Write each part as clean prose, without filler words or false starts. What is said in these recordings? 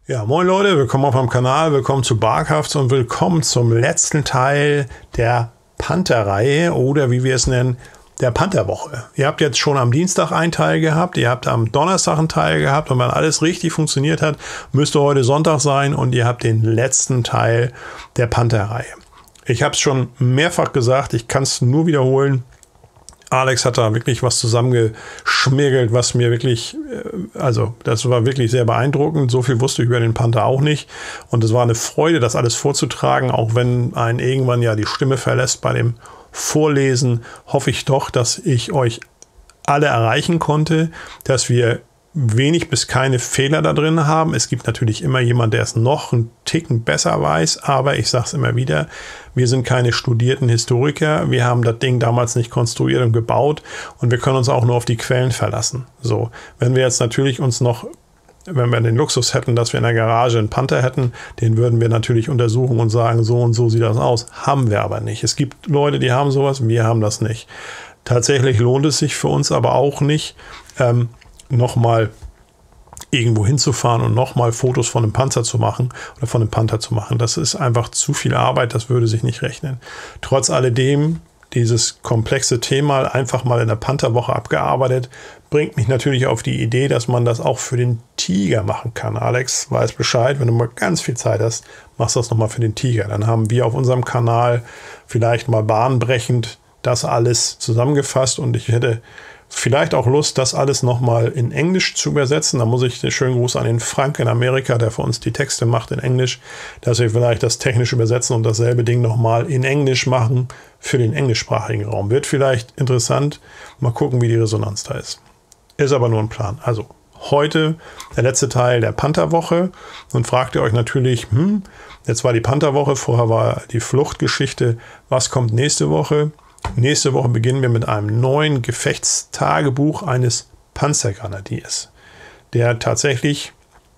Ja, moin Leute, willkommen auf meinem Kanal, willkommen zu Barkhafts und willkommen zum letzten Teil der Panther-Reihe oder wie wir es nennen, der Pantherwoche. Ihr habt jetzt schon am Dienstag einen Teil gehabt, ihr habt am Donnerstag einen Teil gehabt und wenn alles richtig funktioniert hat, müsste heute Sonntag sein und ihr habt den letzten Teil der Panther-Reihe. Ich habe es schon mehrfach gesagt, ich kann es nur wiederholen. Alex hat da wirklich was zusammengeschmirgelt, was mir wirklich, also das war wirklich sehr beeindruckend. So viel wusste ich über den Panther auch nicht. Und es war eine Freude, das alles vorzutragen, auch wenn einen irgendwann ja die Stimme verlässt bei dem Vorlesen, hoffe ich doch, dass ich euch alle erreichen konnte, dass wir wenig bis keine Fehler da drin haben. Es gibt natürlich immer jemand, der es noch einen Ticken besser weiß, aber ich sage es immer wieder, wir sind keine studierten Historiker, wir haben das Ding damals nicht konstruiert und gebaut und wir können uns auch nur auf die Quellen verlassen. So, wenn wir jetzt natürlich uns noch, wenn wir den Luxus hätten, dass wir in der Garage einen Panther hätten, den würden wir natürlich untersuchen und sagen, so und so sieht das aus. Haben wir aber nicht. Es gibt Leute, die haben sowas, wir haben das nicht. Tatsächlich lohnt es sich für uns aber auch nicht, nochmal irgendwo hinzufahren und nochmal Fotos von einem Panzer zu machen oder von einem Panther zu machen. Das ist einfach zu viel Arbeit, das würde sich nicht rechnen. Trotz alledem, dieses komplexe Thema einfach mal in der Pantherwoche abgearbeitet, bringt mich natürlich auf die Idee, dass man das auch für den Tiger machen kann. Alex weiß Bescheid, wenn du mal ganz viel Zeit hast, machst du das nochmal für den Tiger. Dann haben wir auf unserem Kanal vielleicht mal bahnbrechend das alles zusammengefasst und ich hätte vielleicht auch Lust, das alles nochmal in Englisch zu übersetzen. Da muss ich den schönen Gruß an den Frank in Amerika, der für uns die Texte macht in Englisch, dass wir vielleicht das technisch übersetzen und dasselbe Ding nochmal in Englisch machen für den englischsprachigen Raum. Wird vielleicht interessant. Mal gucken, wie die Resonanz da ist. Ist aber nur ein Plan. Also heute der letzte Teil der Pantherwoche. Nun fragt ihr euch natürlich, jetzt war die Pantherwoche, vorher war die Fluchtgeschichte. Was kommt nächste Woche? Nächste Woche beginnen wir mit einem neuen Gefechtstagebuch eines Panzergrenadiers, der tatsächlich,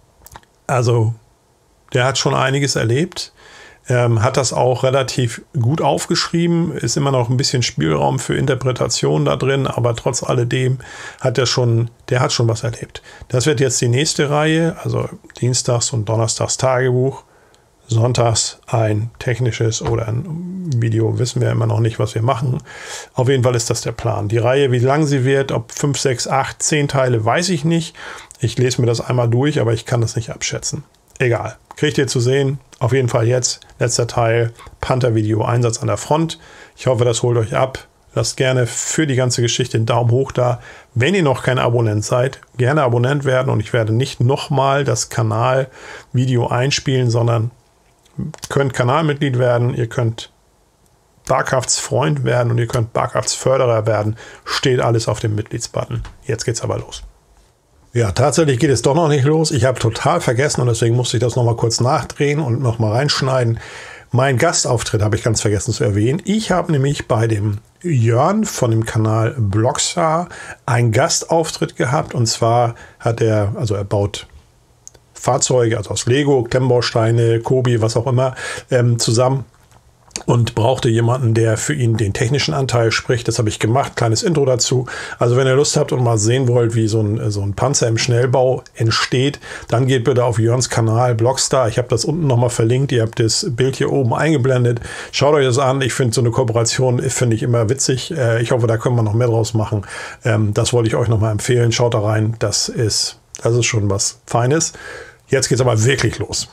also der hat schon einiges erlebt, hat das auch relativ gut aufgeschrieben, ist immer noch ein bisschen Spielraum für Interpretation da drin, aber trotz alledem hat der hat schon was erlebt. Das wird jetzt die nächste Reihe, also Dienstags und Donnerstags Tagebuch. Sonntags ein technisches oder ein Video, wissen wir immer noch nicht, was wir machen. Auf jeden Fall ist das der Plan. Die Reihe, wie lang sie wird, ob 5, 6, 8, 10 Teile, weiß ich nicht. Ich lese mir das einmal durch, aber ich kann das nicht abschätzen. Egal, kriegt ihr zu sehen. Auf jeden Fall jetzt, letzter Teil, Panther-Video, Einsatz an der Front. Ich hoffe, das holt euch ab. Lasst gerne für die ganze Geschichte einen Daumen hoch da. Wenn ihr noch kein Abonnent seid, gerne Abonnent werden. Und ich werde nicht nochmal das Kanalvideo einspielen, sondern könnt Kanalmitglied werden, ihr könnt Barkhafts Freund werden und ihr könnt Barkhafts Förderer werden. Steht alles auf dem Mitgliedsbutton. Jetzt geht's aber los. Ja, tatsächlich geht es doch noch nicht los. Ich habe total vergessen und deswegen musste ich das nochmal kurz nachdrehen und nochmal reinschneiden. Mein Gastauftritt habe ich ganz vergessen zu erwähnen. Ich habe nämlich bei dem Jörn von dem Kanal Blockstar einen Gastauftritt gehabt und zwar hat er, also er baut Fahrzeuge, also aus Lego, Klemmbausteine, Kobi, was auch immer, zusammen und brauchte jemanden, der für ihn den technischen Anteil spricht. Das habe ich gemacht, kleines Intro dazu. Also wenn ihr Lust habt und mal sehen wollt, wie so ein Panzer im Schnellbau entsteht, dann geht bitte auf Jörns Kanal Blockstar. Ich habe das unten nochmal verlinkt. Ihr habt das Bild hier oben eingeblendet. Schaut euch das an. Ich finde so eine Kooperation, finde ich immer witzig. Ich hoffe, da können wir noch mehr draus machen. Das wollte ich euch nochmal empfehlen. Schaut da rein. Das ist schon was Feines. Jetzt geht's aber wirklich los.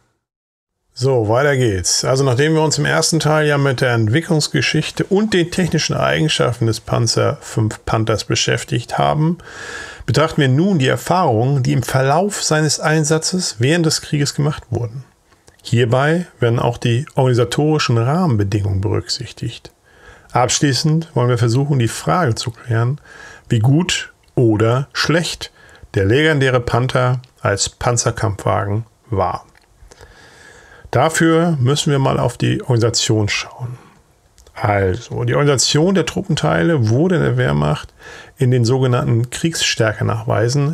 So, weiter geht's. Also nachdem wir uns im ersten Teil ja mit der Entwicklungsgeschichte und den technischen Eigenschaften des Panzer V Panthers beschäftigt haben, betrachten wir nun die Erfahrungen, die im Verlauf seines Einsatzes während des Krieges gemacht wurden. Hierbei werden auch die organisatorischen Rahmenbedingungen berücksichtigt. Abschließend wollen wir versuchen, die Frage zu klären, wie gut oder schlecht der legendäre Panther als Panzerkampfwagen war. Dafür müssen wir mal auf die Organisation schauen. Also, die Organisation der Truppenteile wurde in der Wehrmacht in den sogenannten Kriegsstärkenachweisen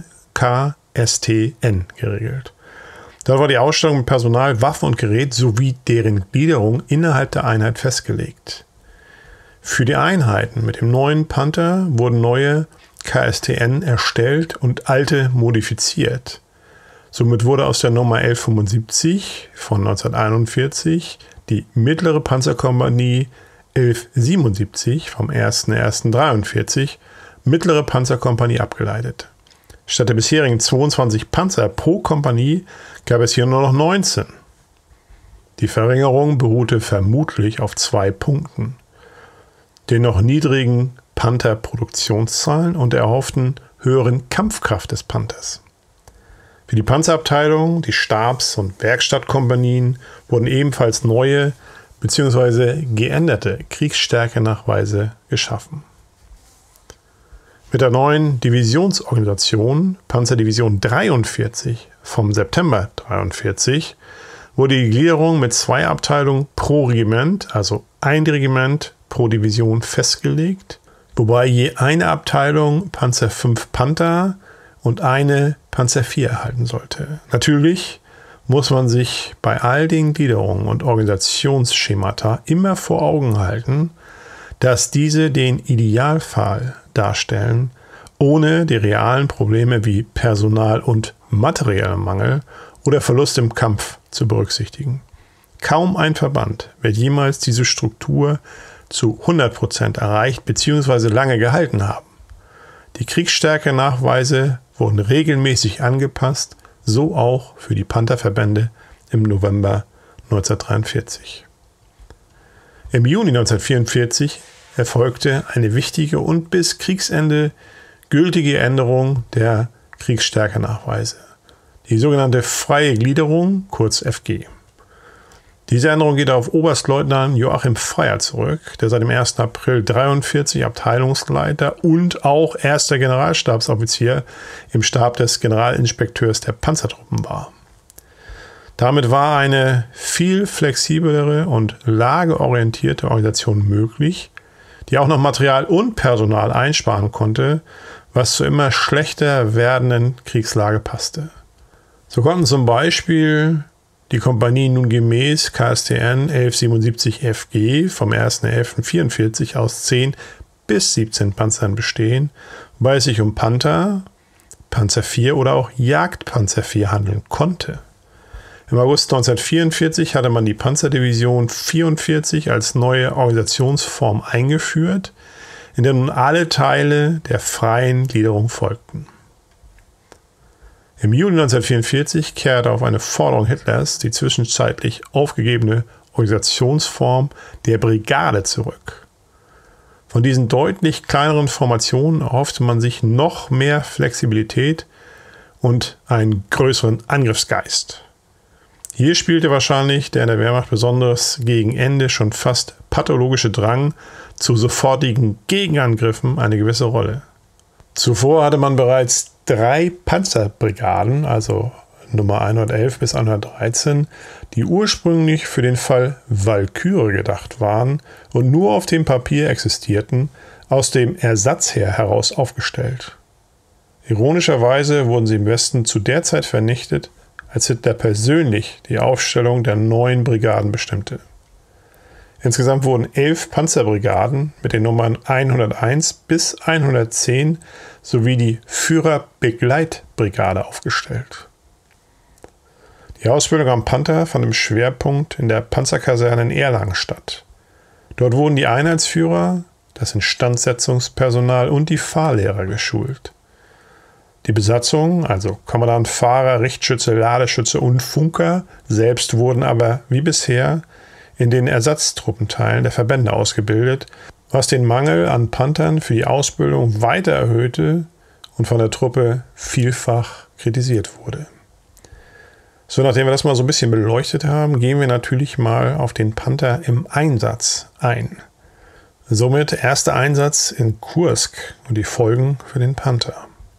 KSTN geregelt. Dort war die Ausstattung mit Personal, Waffen und Gerät sowie deren Gliederung innerhalb der Einheit festgelegt. Für die Einheiten mit dem neuen Panther wurden neue KSTN erstellt und alte modifiziert. Somit wurde aus der Nummer 1175 von 1941 die mittlere Panzerkompanie 1177 vom 01.01.43 mittlere Panzerkompanie abgeleitet. Statt der bisherigen 22 Panzer pro Kompanie gab es hier nur noch 19. Die Verringerung beruhte vermutlich auf 2 Punkten: den noch niedrigen Panther-Produktionszahlen und der erhofften höheren Kampfkraft des Panthers. Für die Panzerabteilung, die Stabs- und Werkstattkompanien wurden ebenfalls neue bzw. geänderte Kriegsstärkenachweise geschaffen. Mit der neuen Divisionsorganisation Panzerdivision 43 vom September 43 wurde die Gliederung mit 2 Abteilungen pro Regiment, also ein Regiment pro Division, festgelegt, wobei je eine Abteilung Panzer 5 Panther und eine Panzer 4 erhalten sollte. Natürlich muss man sich bei all den Gliederungen und Organisationsschemata immer vor Augen halten, dass diese den Idealfall darstellen, ohne die realen Probleme wie Personal- und materiellen Mangel oder Verlust im Kampf zu berücksichtigen. Kaum ein Verband wird jemals diese Struktur zu 100% erreicht bzw. lange gehalten haben. Die Kriegsstärke-Nachweise wurden regelmäßig angepasst, so auch für die Pantherverbände im November 1943. Im Juni 1944 erfolgte eine wichtige und bis Kriegsende gültige Änderung der Kriegsstärkenachweise, die sogenannte freie Gliederung, kurz FG. Diese Änderung geht auf Oberstleutnant Joachim Freier zurück, der seit dem 1. April 1943 Abteilungsleiter und auch erster Generalstabsoffizier im Stab des Generalinspekteurs der Panzertruppen war. Damit war eine viel flexiblere und lageorientierte Organisation möglich, die auch noch Material und Personal einsparen konnte, was zur immer schlechter werdenden Kriegslage passte. So konnten zum Beispiel die Kompanien nun gemäß KSTN 1177 FG vom 1.11.44 aus 10 bis 17 Panzern bestehen, wobei es sich um Panther, Panzer IV oder auch Jagdpanzer IV handeln konnte. Im August 1944 hatte man die Panzerdivision 44 als neue Organisationsform eingeführt, in der nun alle Teile der freien Gliederung folgten. Im Juli 1944 kehrte auf eine Forderung Hitlers die zwischenzeitlich aufgegebene Organisationsform der Brigade zurück. Von diesen deutlich kleineren Formationen erhoffte man sich noch mehr Flexibilität und einen größeren Angriffsgeist. Hier spielte wahrscheinlich der in der Wehrmacht besonders gegen Ende schon fast pathologische Drang zu sofortigen Gegenangriffen eine gewisse Rolle. Zuvor hatte man bereits 3 Panzerbrigaden, also Nummer 111 bis 113, die ursprünglich für den Fall Walküre gedacht waren und nur auf dem Papier existierten, aus dem Ersatzheer heraus aufgestellt. Ironischerweise wurden sie im Westen zu der Zeit vernichtet, als Hitler persönlich die Aufstellung der neuen Brigaden bestimmte. Insgesamt wurden 11 Panzerbrigaden mit den Nummern 101 bis 110 sowie die Führerbegleitbrigade aufgestellt. Die Ausbildung am Panther fand im Schwerpunkt in der Panzerkaserne in Erlangen statt. Dort wurden die Einheitsführer, das Instandsetzungspersonal und die Fahrlehrer geschult. Die Besatzung, also Kommandant, Fahrer, Richtschütze, Ladeschütze und Funker, selbst wurden aber wie bisher in den Ersatztruppenteilen der Verbände ausgebildet, was den Mangel an Panthern für die Ausbildung weiter erhöhte und von der Truppe vielfach kritisiert wurde. So, nachdem wir das mal so ein bisschen beleuchtet haben, gehen wir natürlich mal auf den Panther im Einsatz ein. Somit erster Einsatz in Kursk und die Folgen für den Panther.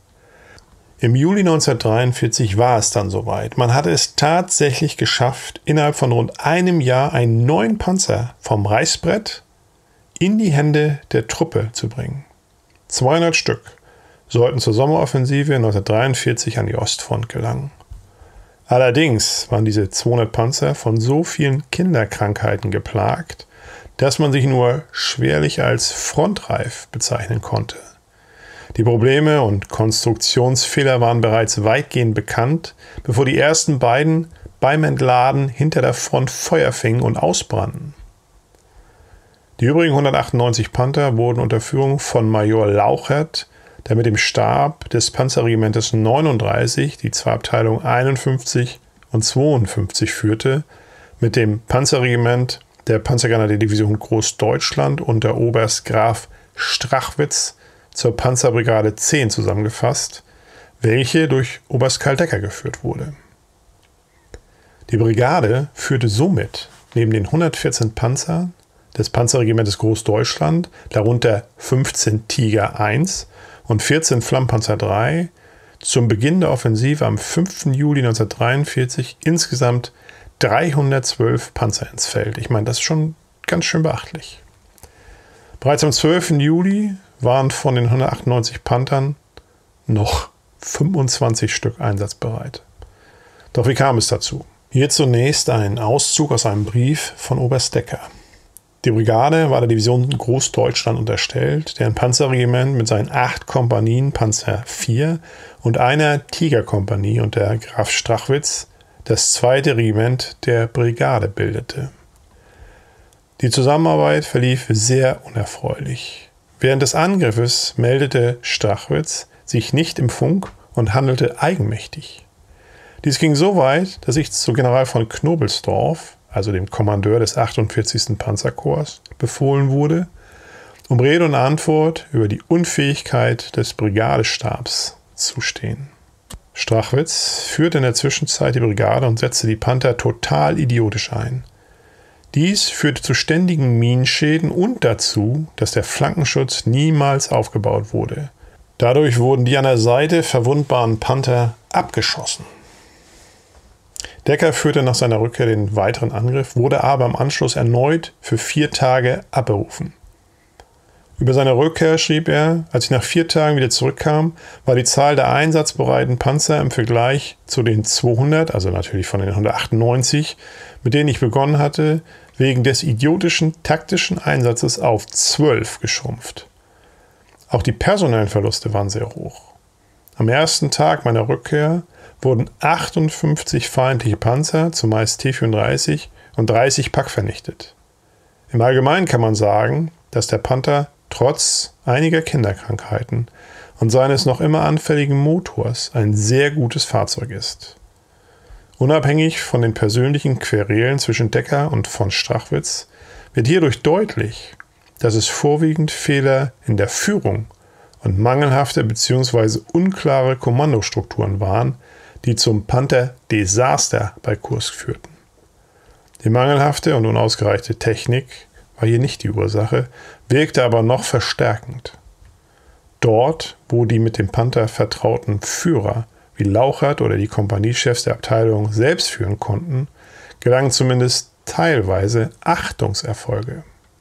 Im Juli 1943 war es dann soweit. Man hatte es tatsächlich geschafft, innerhalb von rund einem Jahr einen neuen Panzer vom Reißbrett in die Hände der Truppe zu bringen. 200 Stück sollten zur Sommeroffensive 1943 an die Ostfront gelangen. Allerdings waren diese 200 Panzer von so vielen Kinderkrankheiten geplagt, dass man sich nur schwerlich als frontreif bezeichnen konnte. Die Probleme und Konstruktionsfehler waren bereits weitgehend bekannt, bevor die ersten beiden beim Entladen hinter der Front Feuer fingen und ausbrannten. Die übrigen 198 Panther wurden unter Führung von Major Lauchert, der mit dem Stab des Panzerregimentes 39 die zwei Abteilungen 51 und 52 führte, mit dem Panzerregiment der Panzergrenadierdivision Großdeutschland unter Oberst Graf Strachwitz zur Panzerbrigade 10 zusammengefasst, welche durch Oberst Karl Decker geführt wurde. Die Brigade führte somit neben den 114 Panzern des Panzerregimentes Großdeutschland, darunter 15 Tiger I und 14 Flammpanzer III, zum Beginn der Offensive am 5. Juli 1943 insgesamt 312 Panzer ins Feld. Ich meine, das ist schon ganz schön beachtlich. Bereits am 12. Juli waren von den 198 Panthern noch 25 Stück einsatzbereit. Doch wie kam es dazu? Hier zunächst ein Auszug aus einem Brief von Oberst Decker. Die Brigade war der Division Großdeutschland unterstellt, deren Panzerregiment mit seinen 8 Kompanien Panzer IV und einer Tigerkompanie unter Graf Strachwitz das 2. Regiment der Brigade bildete. Die Zusammenarbeit verlief sehr unerfreulich. Während des Angriffes meldete Strachwitz sich nicht im Funk und handelte eigenmächtig. Dies ging so weit, dass ich zu General von Knobelsdorf, also dem Kommandeur des 48. Panzerkorps, befohlen wurde, um Rede und Antwort über die Unfähigkeit des Brigadestabs zu stehen. Strachwitz führte in der Zwischenzeit die Brigade und setzte die Panther total idiotisch ein. Dies führte zu ständigen Minenschäden und dazu, dass der Flankenschutz niemals aufgebaut wurde. Dadurch wurden die an der Seite verwundbaren Panther abgeschossen. Decker führte nach seiner Rückkehr den weiteren Angriff, wurde aber im Anschluss erneut für 4 Tage abberufen. Über seine Rückkehr schrieb er: Als ich nach 4 Tagen wieder zurückkam, war die Zahl der einsatzbereiten Panzer im Vergleich zu den 200, also natürlich von den 198, mit denen ich begonnen hatte, wegen des idiotischen taktischen Einsatzes auf 12 geschrumpft. Auch die personellen Verluste waren sehr hoch. Am ersten Tag meiner Rückkehr wurden 58 feindliche Panzer, zumeist T-34, und 30 Pack vernichtet. Im Allgemeinen kann man sagen, dass der Panther trotz einiger Kinderkrankheiten und seines noch immer anfälligen Motors ein sehr gutes Fahrzeug ist. Unabhängig von den persönlichen Querelen zwischen Decker und von Strachwitz wird hierdurch deutlich, dass es vorwiegend Fehler in der Führung und mangelhafte bzw. unklare Kommandostrukturen waren, die zum Panther-Desaster bei Kursk führten. Die mangelhafte und unausgereichte Technik war hier nicht die Ursache, wirkte aber noch verstärkend. Dort, wo die mit dem Panther vertrauten Führer wie Lauchert oder die Kompaniechefs der Abteilung selbst führen konnten, gelangen zumindest teilweise Achtungserfolge.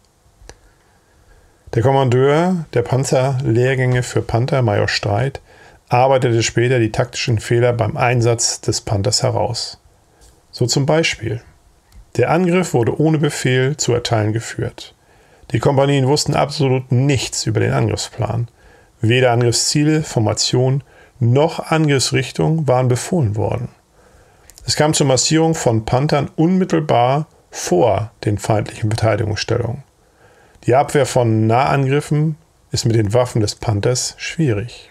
Der Kommandeur der Panzerlehrgänge für Panther, Major Streit, arbeitete später die taktischen Fehler beim Einsatz des Panthers heraus. So zum Beispiel: Der Angriff wurde ohne Befehl zu erteilen geführt. Die Kompanien wussten absolut nichts über den Angriffsplan. Weder Angriffsziele, Formation noch Angriffsrichtung waren befohlen worden. Es kam zur Massierung von Panthern unmittelbar vor den feindlichen Verteidigungsstellungen. Die Abwehr von Nahangriffen ist mit den Waffen des Panthers schwierig.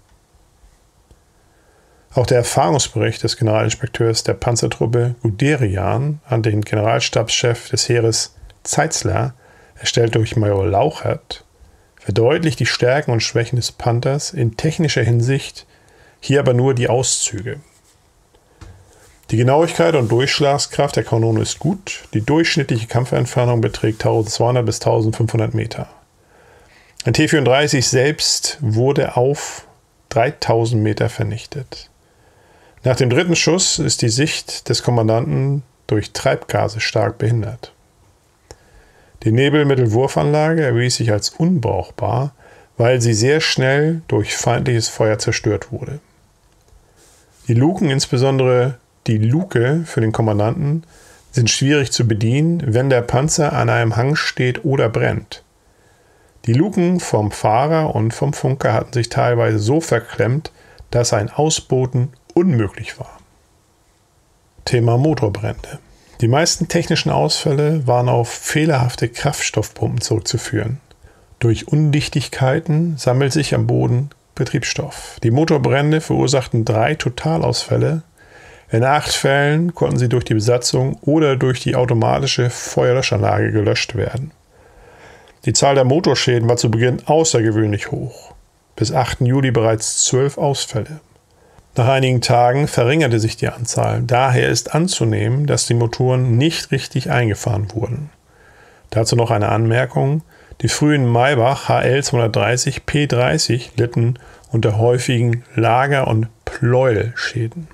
Auch der Erfahrungsbericht des Generalinspekteurs der Panzertruppe Guderian an den Generalstabschef des Heeres Zeitzler, erstellt durch Major Lauchert, verdeutlicht die Stärken und Schwächen des Panthers in technischer Hinsicht, hier aber nur die Auszüge. Die Genauigkeit und Durchschlagskraft der Kanone ist gut, die durchschnittliche Kampfentfernung beträgt 1200 bis 1500 Meter. Ein T-34 selbst wurde auf 3000 Meter vernichtet. Nach dem 3. Schuss ist die Sicht des Kommandanten durch Treibgase stark behindert. Die Nebelmittelwurfanlage erwies sich als unbrauchbar, weil sie sehr schnell durch feindliches Feuer zerstört wurde. Die Luken, insbesondere die Luke für den Kommandanten, sind schwierig zu bedienen, wenn der Panzer an einem Hang steht oder brennt. Die Luken vom Fahrer und vom Funker hatten sich teilweise so verklemmt, dass ein Ausbooten unmöglich war. Thema Motorbrände. Die meisten technischen Ausfälle waren auf fehlerhafte Kraftstoffpumpen zurückzuführen. Durch Undichtigkeiten sammelt sich am Boden Betriebsstoff. Die Motorbrände verursachten 3 Totalausfälle. In 8 Fällen konnten sie durch die Besatzung oder durch die automatische Feuerlöschanlage gelöscht werden. Die Zahl der Motorschäden war zu Beginn außergewöhnlich hoch. Bis 8. Juli bereits 12 Ausfälle. Nach einigen Tagen verringerte sich die Anzahl. Daher ist anzunehmen, dass die Motoren nicht richtig eingefahren wurden. Dazu noch eine Anmerkung. Die frühen Maybach HL 230 P30 litten unter häufigen Lager- und Pleuelschäden.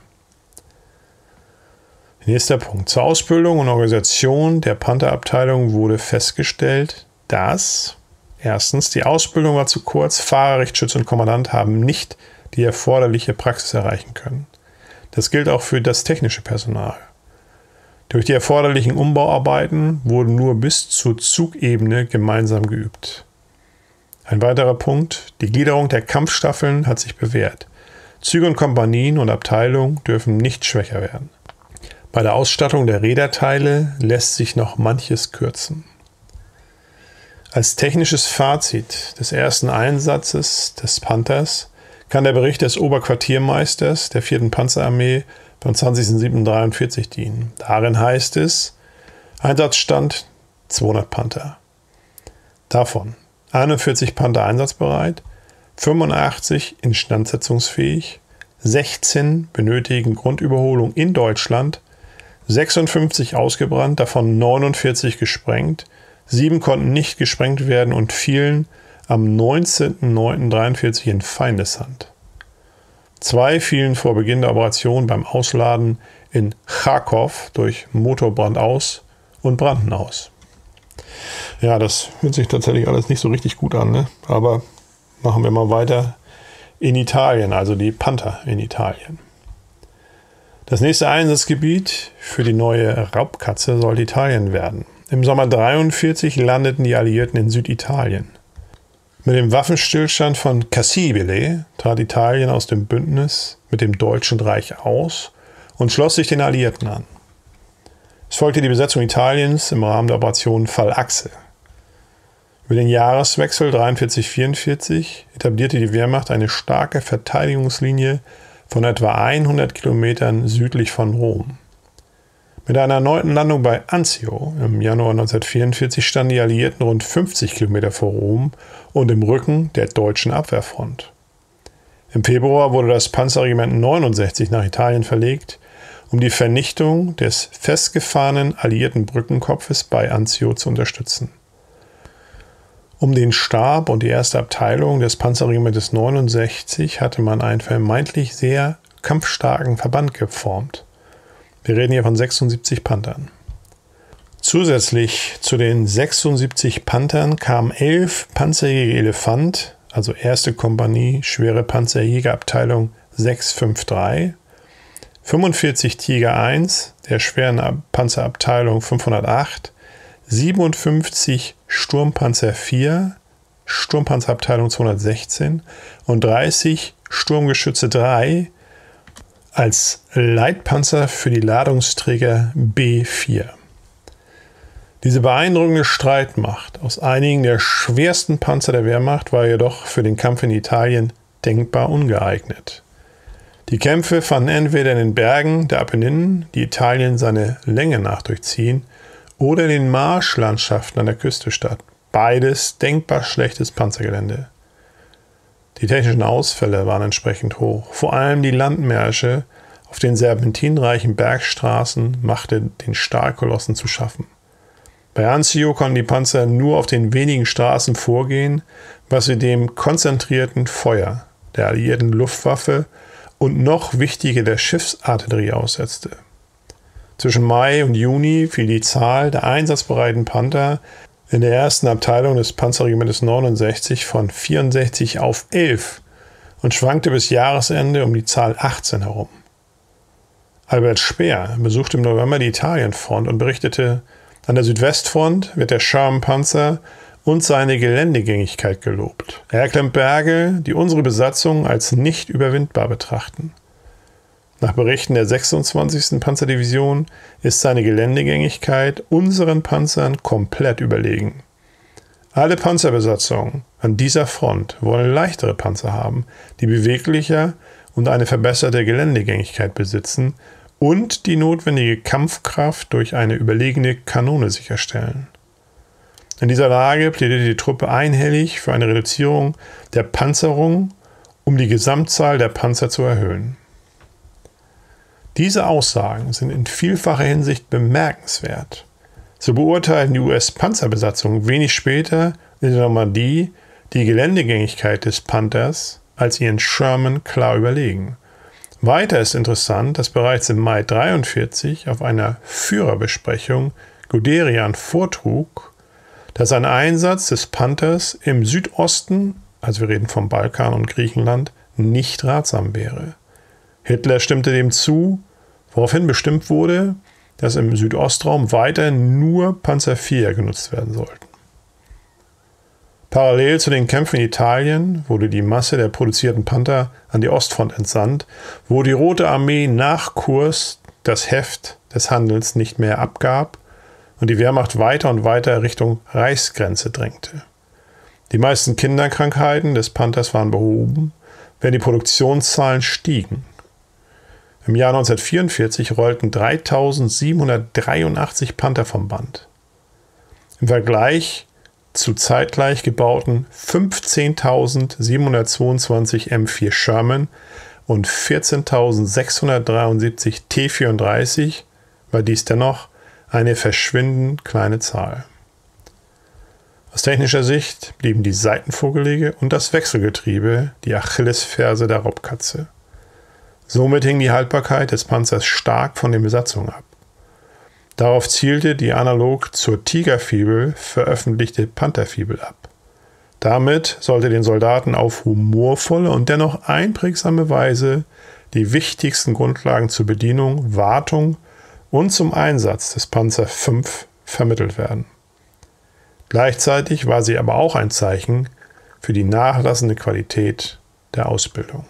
Nächster Punkt. Zur Ausbildung und Organisation der Panther-Abteilung wurde festgestellt, dass erstens die Ausbildung war zu kurz, Fahrer, Richtschütze und Kommandant haben nicht die erforderliche Praxis erreichen können. Das gilt auch für das technische Personal. Durch die erforderlichen Umbauarbeiten wurden nur bis zur Zugebene gemeinsam geübt. Ein weiterer Punkt, die Gliederung der Kampfstaffeln hat sich bewährt. Züge und Kompanien und Abteilungen dürfen nicht schwächer werden. Bei der Ausstattung der Räderteile lässt sich noch manches kürzen. Als technisches Fazit des ersten Einsatzes des Panthers kann der Bericht des Oberquartiermeisters der 4. Panzerarmee vom 20.07.43 dienen. Darin heißt es, Einsatzstand 200 Panther. Davon 41 Panther einsatzbereit, 85 instandsetzungsfähig, 16 benötigen Grundüberholung in Deutschland, 56 ausgebrannt, davon 49 gesprengt, 7 konnten nicht gesprengt werden und fielen am 19.09.43 in Feindeshand. 2 fielen vor Beginn der Operation beim Ausladen in Charkow durch Motorbrand aus und brannten aus. Ja, das hört sich tatsächlich alles nicht so richtig gut an, ne? Aber machen wir mal weiter in Italien, also die Panther in Italien. Das nächste Einsatzgebiet für die neue Raubkatze sollte Italien werden. Im Sommer 1943 landeten die Alliierten in Süditalien. Mit dem Waffenstillstand von Cassibile trat Italien aus dem Bündnis mit dem Deutschen Reich aus und schloss sich den Alliierten an. Es folgte die Besetzung Italiens im Rahmen der Operation Fallachse. Über den Jahreswechsel 1943-44 etablierte die Wehrmacht eine starke Verteidigungslinie von etwa 100 Kilometern südlich von Rom. Mit einer erneuten Landung bei Anzio im Januar 1944 standen die Alliierten rund 50 Kilometer vor Rom und im Rücken der deutschen Abwehrfront. Im Februar wurde das Panzerregiment 69 nach Italien verlegt, um die Vernichtung des festgefahrenen alliierten Brückenkopfes bei Anzio zu unterstützen. Um den Stab und die erste Abteilung des Panzerregimentes 69 hatte man einen vermeintlich sehr kampfstarken Verband geformt. Wir reden hier von 76 Panthern. Zusätzlich zu den 76 Panthern kamen 11 Panzerjäger Elefant, also 1. Kompanie, schwere Panzerjägerabteilung 653, 45 Tiger 1, der schweren Panzerabteilung 508, 57 Sturmpanzer 4, Sturmpanzerabteilung 216 und 30 Sturmgeschütze 3, als Leitpanzer für die Ladungsträger B4. Diese beeindruckende Streitmacht aus einigen der schwersten Panzer der Wehrmacht war jedoch für den Kampf in Italien denkbar ungeeignet. Die Kämpfe fanden entweder in den Bergen der Apenninen, die Italien seine Länge nach durchziehen, oder in den Marschlandschaften an der Küste statt. Beides denkbar schlechtes Panzergelände. Die technischen Ausfälle waren entsprechend hoch. Vor allem die Landmärsche auf den serpentinreichen Bergstraßen machte den Stahlkolossen zu schaffen. Bei Anzio konnten die Panzer nur auf den wenigen Straßen vorgehen, was sie dem konzentrierten Feuer der alliierten Luftwaffe und noch wichtiger der Schiffsartillerie aussetzte. Zwischen Mai und Juni fiel die Zahl der einsatzbereiten Panther in der ersten Abteilung des Panzerregimentes 69 von 64 auf 11 und schwankte bis Jahresende um die Zahl 18 herum. Albert Speer besuchte im November die Italienfront und berichtete, an der Südwestfront wird der Sherman-Panzer und seine Geländegängigkeit gelobt. Er erklimmt Berge, die unsere Besatzung als nicht überwindbar betrachten. Nach Berichten der 26. Panzerdivision ist seine Geländegängigkeit unseren Panzern komplett überlegen. Alle Panzerbesatzungen an dieser Front wollen leichtere Panzer haben, die beweglicher und eine verbesserte Geländegängigkeit besitzen und die notwendige Kampfkraft durch eine überlegene Kanone sicherstellen. In dieser Lage plädierte die Truppe einhellig für eine Reduzierung der Panzerung, um die Gesamtzahl der Panzer zu erhöhen. Diese Aussagen sind in vielfacher Hinsicht bemerkenswert. So beurteilten die US-Panzerbesatzungen wenig später in der Normandie die Geländegängigkeit des Panthers als ihren Sherman klar überlegen. Weiter ist interessant, dass bereits im Mai 1943 auf einer Führerbesprechung Guderian vortrug, dass ein Einsatz des Panthers im Südosten, also wir reden vom Balkan und Griechenland, nicht ratsam wäre. Hitler stimmte dem zu, woraufhin bestimmt wurde, dass im Südostraum weiterhin nur Panzer IV genutzt werden sollten. Parallel zu den Kämpfen in Italien wurde die Masse der produzierten Panther an die Ostfront entsandt, wo die Rote Armee nach Kurs das Heft des Handelns nicht mehr abgab und die Wehrmacht weiter und weiter Richtung Reichsgrenze drängte. Die meisten Kinderkrankheiten des Panthers waren behoben, während die Produktionszahlen stiegen. Im Jahr 1944 rollten 3.783 Panther vom Band. Im Vergleich zu zeitgleich gebauten 15.722 M4 Sherman und 14.673 T-34 war dies dennoch eine verschwindend kleine Zahl. Aus technischer Sicht blieben die Seitenvorgelege und das Wechselgetriebe die Achillesferse der Raubkatze. Somit hing die Haltbarkeit des Panzers stark von den Besatzungen ab. Darauf zielte die analog zur Tigerfibel veröffentlichte Pantherfibel ab. Damit sollte den Soldaten auf humorvolle und dennoch einprägsame Weise die wichtigsten Grundlagen zur Bedienung, Wartung und zum Einsatz des Panzer V vermittelt werden. Gleichzeitig war sie aber auch ein Zeichen für die nachlassende Qualität der Ausbildung.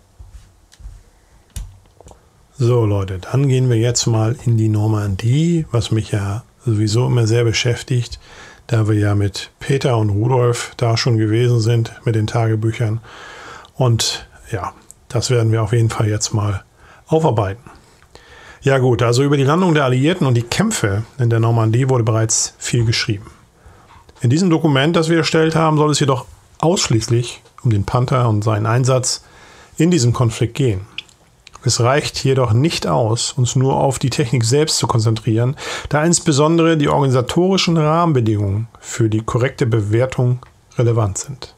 So Leute, dann gehen wir jetzt mal in die Normandie, was mich ja sowieso immer sehr beschäftigt, da wir ja mit Peter und Rudolf da schon gewesen sind mit den Tagebüchern. Und ja, das werden wir auf jeden Fall jetzt mal aufarbeiten. Ja gut, also über die Landung der Alliierten und die Kämpfe in der Normandie wurde bereits viel geschrieben. In diesem Dokument, das wir erstellt haben, soll es jedoch ausschließlich um den Panther und seinen Einsatz in diesem Konflikt gehen. Es reicht jedoch nicht aus, uns nur auf die Technik selbst zu konzentrieren, da insbesondere die organisatorischen Rahmenbedingungen für die korrekte Bewertung relevant sind.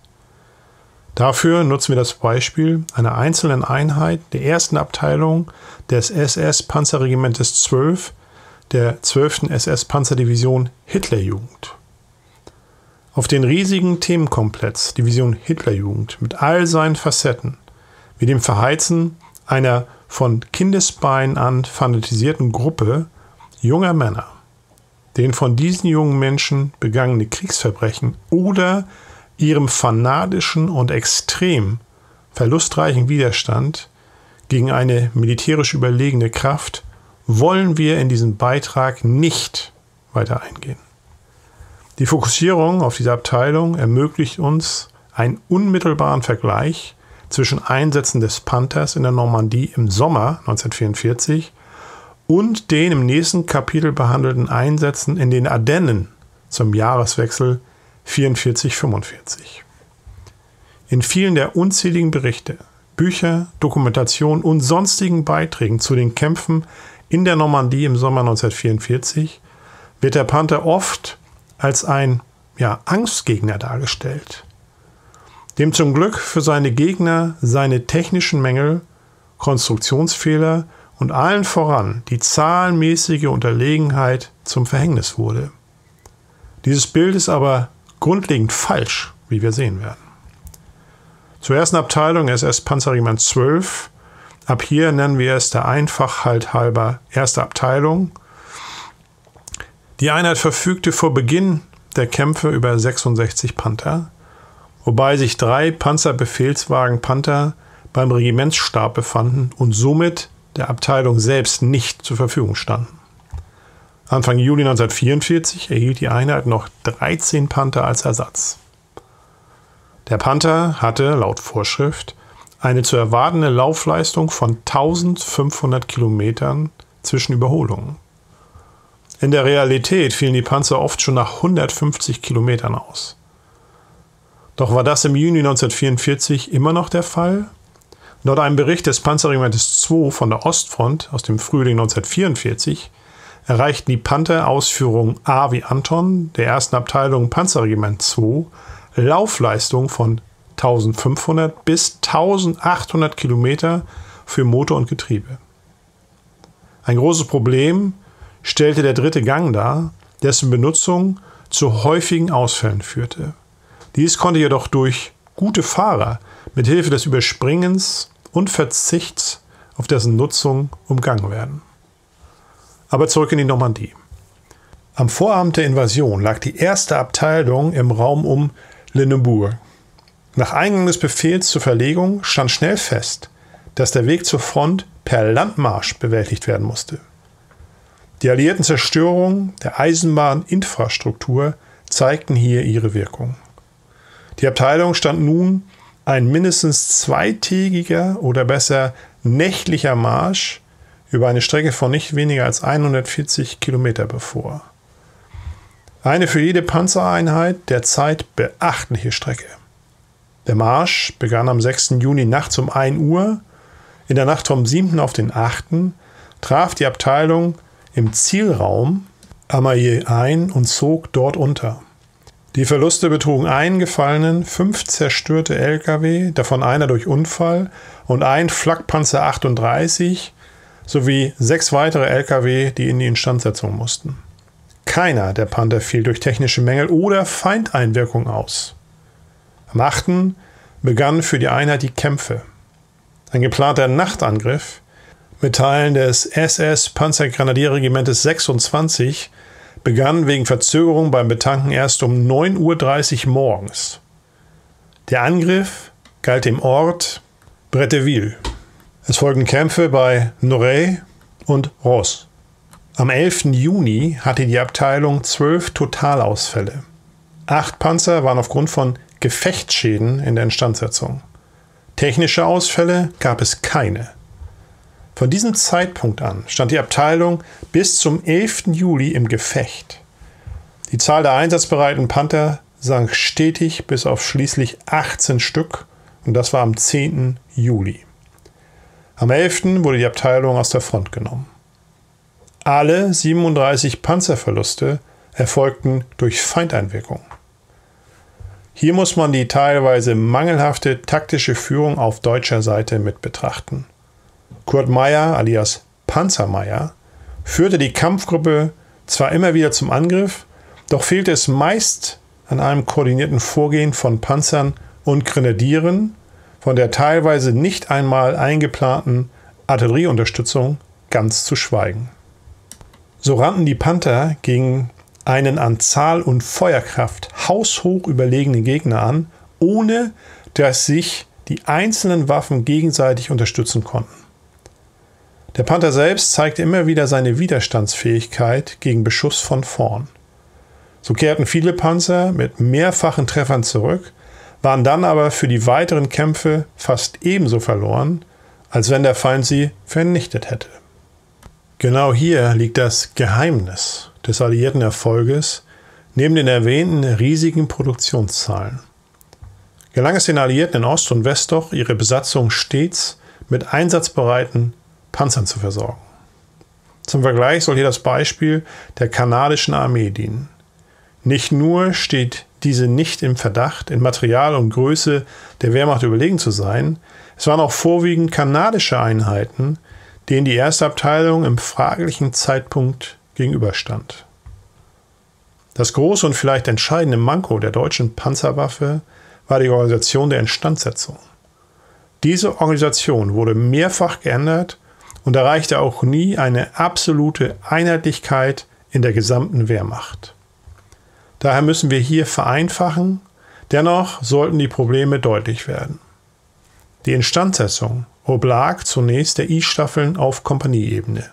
Dafür nutzen wir das Beispiel einer einzelnen Einheit der ersten Abteilung des SS-Panzerregimentes 12 der 12. SS-Panzerdivision Hitlerjugend. Auf den riesigen Themenkomplex Division Hitlerjugend mit all seinen Facetten, wie dem Verheizen einer von Kindesbeinen an fanatisierten Gruppe junger Männer, denen von diesen jungen Menschen begangene Kriegsverbrechen oder ihrem fanatischen und extrem verlustreichen Widerstand gegen eine militärisch überlegene Kraft wollen wir in diesem Beitrag nicht weiter eingehen. Die Fokussierung auf diese Abteilung ermöglicht uns einen unmittelbaren Vergleich zwischen Einsätzen des Panthers in der Normandie im Sommer 1944 und den im nächsten Kapitel behandelten Einsätzen in den Ardennen zum Jahreswechsel 44-45. In vielen der unzähligen Berichte, Bücher, Dokumentationen und sonstigen Beiträgen zu den Kämpfen in der Normandie im Sommer 1944 wird der Panther oft als ein Angstgegner dargestellt, dem zum Glück für seine Gegner seine technischen Mängel, Konstruktionsfehler und allen voran die zahlenmäßige Unterlegenheit zum Verhängnis wurde. Dieses Bild ist aber grundlegend falsch, wie wir sehen werden. Zur ersten Abteilung SS-Panzerregiment 12, ab hier nennen wir es der Einfachheit halber erste Abteilung. Die Einheit verfügte vor Beginn der Kämpfe über 66 Panther, wobei sich 3 Panzerbefehlswagen Panther beim Regimentsstab befanden und somit der Abteilung selbst nicht zur Verfügung standen. Anfang Juli 1944 erhielt die Einheit noch 13 Panther als Ersatz. Der Panther hatte laut Vorschrift eine zu erwartende Laufleistung von 1500 Kilometern zwischen Überholungen. In der Realität fielen die Panzer oft schon nach 150 Kilometern aus. Doch war das im Juni 1944 immer noch der Fall? Laut einem Bericht des Panzerregimentes 2 von der Ostfront aus dem Frühling 1944 erreichten die Panther-Ausführung A wie Anton der 1. Abteilung Panzerregiment 2 Laufleistung von 1500 bis 1800 Kilometer für Motor und Getriebe. Ein großes Problem stellte der 3. Gang dar, dessen Benutzung zu häufigen Ausfällen führte. Dies konnte jedoch durch gute Fahrer mit Hilfe des Überspringens und Verzichts auf dessen Nutzung umgangen werden. Aber zurück in die Normandie. Am Vorabend der Invasion lag die 1. Abteilung im Raum um Le Neubourg. Nach Eingang des Befehls zur Verlegung stand schnell fest, dass der Weg zur Front per Landmarsch bewältigt werden musste. Die alliierten Zerstörungen der Eisenbahninfrastruktur zeigten hier ihre Wirkung. Die Abteilung stand nun ein mindestens zweitägiger oder besser nächtlicher Marsch über eine Strecke von nicht weniger als 140 Kilometer bevor. Eine für jede Panzereinheit der Zeit beachtliche Strecke. Der Marsch begann am 6. Juni nachts um 1 Uhr. In der Nacht vom 7. auf den 8. traf die Abteilung im Zielraum Amayé ein und zog dort unter. Die Verluste betrugen einen Gefallenen, 5 zerstörte Lkw, davon einer durch Unfall und ein Flakpanzer 38 sowie 6 weitere Lkw, die in die Instandsetzung mussten. Keiner der Panther fiel durch technische Mängel oder Feindeinwirkung aus. Am 8. begannen für die Einheit die Kämpfe. Ein geplanter Nachtangriff mit Teilen des SS-Panzergrenadierregimentes 26 begann wegen Verzögerung beim Betanken erst um 9:30 Uhr morgens. Der Angriff galt dem Ort Bretteville. Es folgten Kämpfe bei Noret und Ross. Am 11. Juni hatte die Abteilung 12 Totalausfälle. 8 Panzer waren aufgrund von Gefechtsschäden in der Instandsetzung. Technische Ausfälle gab es keine. Von diesem Zeitpunkt an stand die Abteilung bis zum 11. Juli im Gefecht. Die Zahl der einsatzbereiten Panther sank stetig bis auf schließlich 18 Stück und das war am 10. Juli. Am 11. wurde die Abteilung aus der Front genommen. Alle 37 Panzerverluste erfolgten durch Feindeinwirkung. Hier muss man die teilweise mangelhafte taktische Führung auf deutscher Seite mit betrachten. Kurt Meyer alias Panzer Meyer führte die Kampfgruppe zwar immer wieder zum Angriff, doch fehlte es meist an einem koordinierten Vorgehen von Panzern und Grenadieren, von der teilweise nicht einmal eingeplanten Artillerieunterstützung ganz zu schweigen. So rannten die Panther gegen einen an Zahl und Feuerkraft haushoch überlegenen Gegner an, ohne dass sich die einzelnen Waffen gegenseitig unterstützen konnten. Der Panther selbst zeigte immer wieder seine Widerstandsfähigkeit gegen Beschuss von vorn. So kehrten viele Panzer mit mehrfachen Treffern zurück, waren dann aber für die weiteren Kämpfe fast ebenso verloren, als wenn der Feind sie vernichtet hätte. Genau hier liegt das Geheimnis des alliierten Erfolges, neben den erwähnten riesigen Produktionszahlen. Gelang es den Alliierten in Ost und West doch, ihre Besatzung stets mit einsatzbereiten Panzern zu versorgen. Zum Vergleich soll hier das Beispiel der kanadischen Armee dienen. Nicht nur steht diese nicht im Verdacht, in Material und Größe der Wehrmacht überlegen zu sein, es waren auch vorwiegend kanadische Einheiten, denen die 1. Abteilung im fraglichen Zeitpunkt gegenüberstand. Das große und vielleicht entscheidende Manko der deutschen Panzerwaffe war die Organisation der Instandsetzung. Diese Organisation wurde mehrfach geändert und erreichte auch nie eine absolute Einheitlichkeit in der gesamten Wehrmacht. Daher müssen wir hier vereinfachen, dennoch sollten die Probleme deutlich werden. Die Instandsetzung oblag zunächst der I-Staffeln auf Kompanieebene.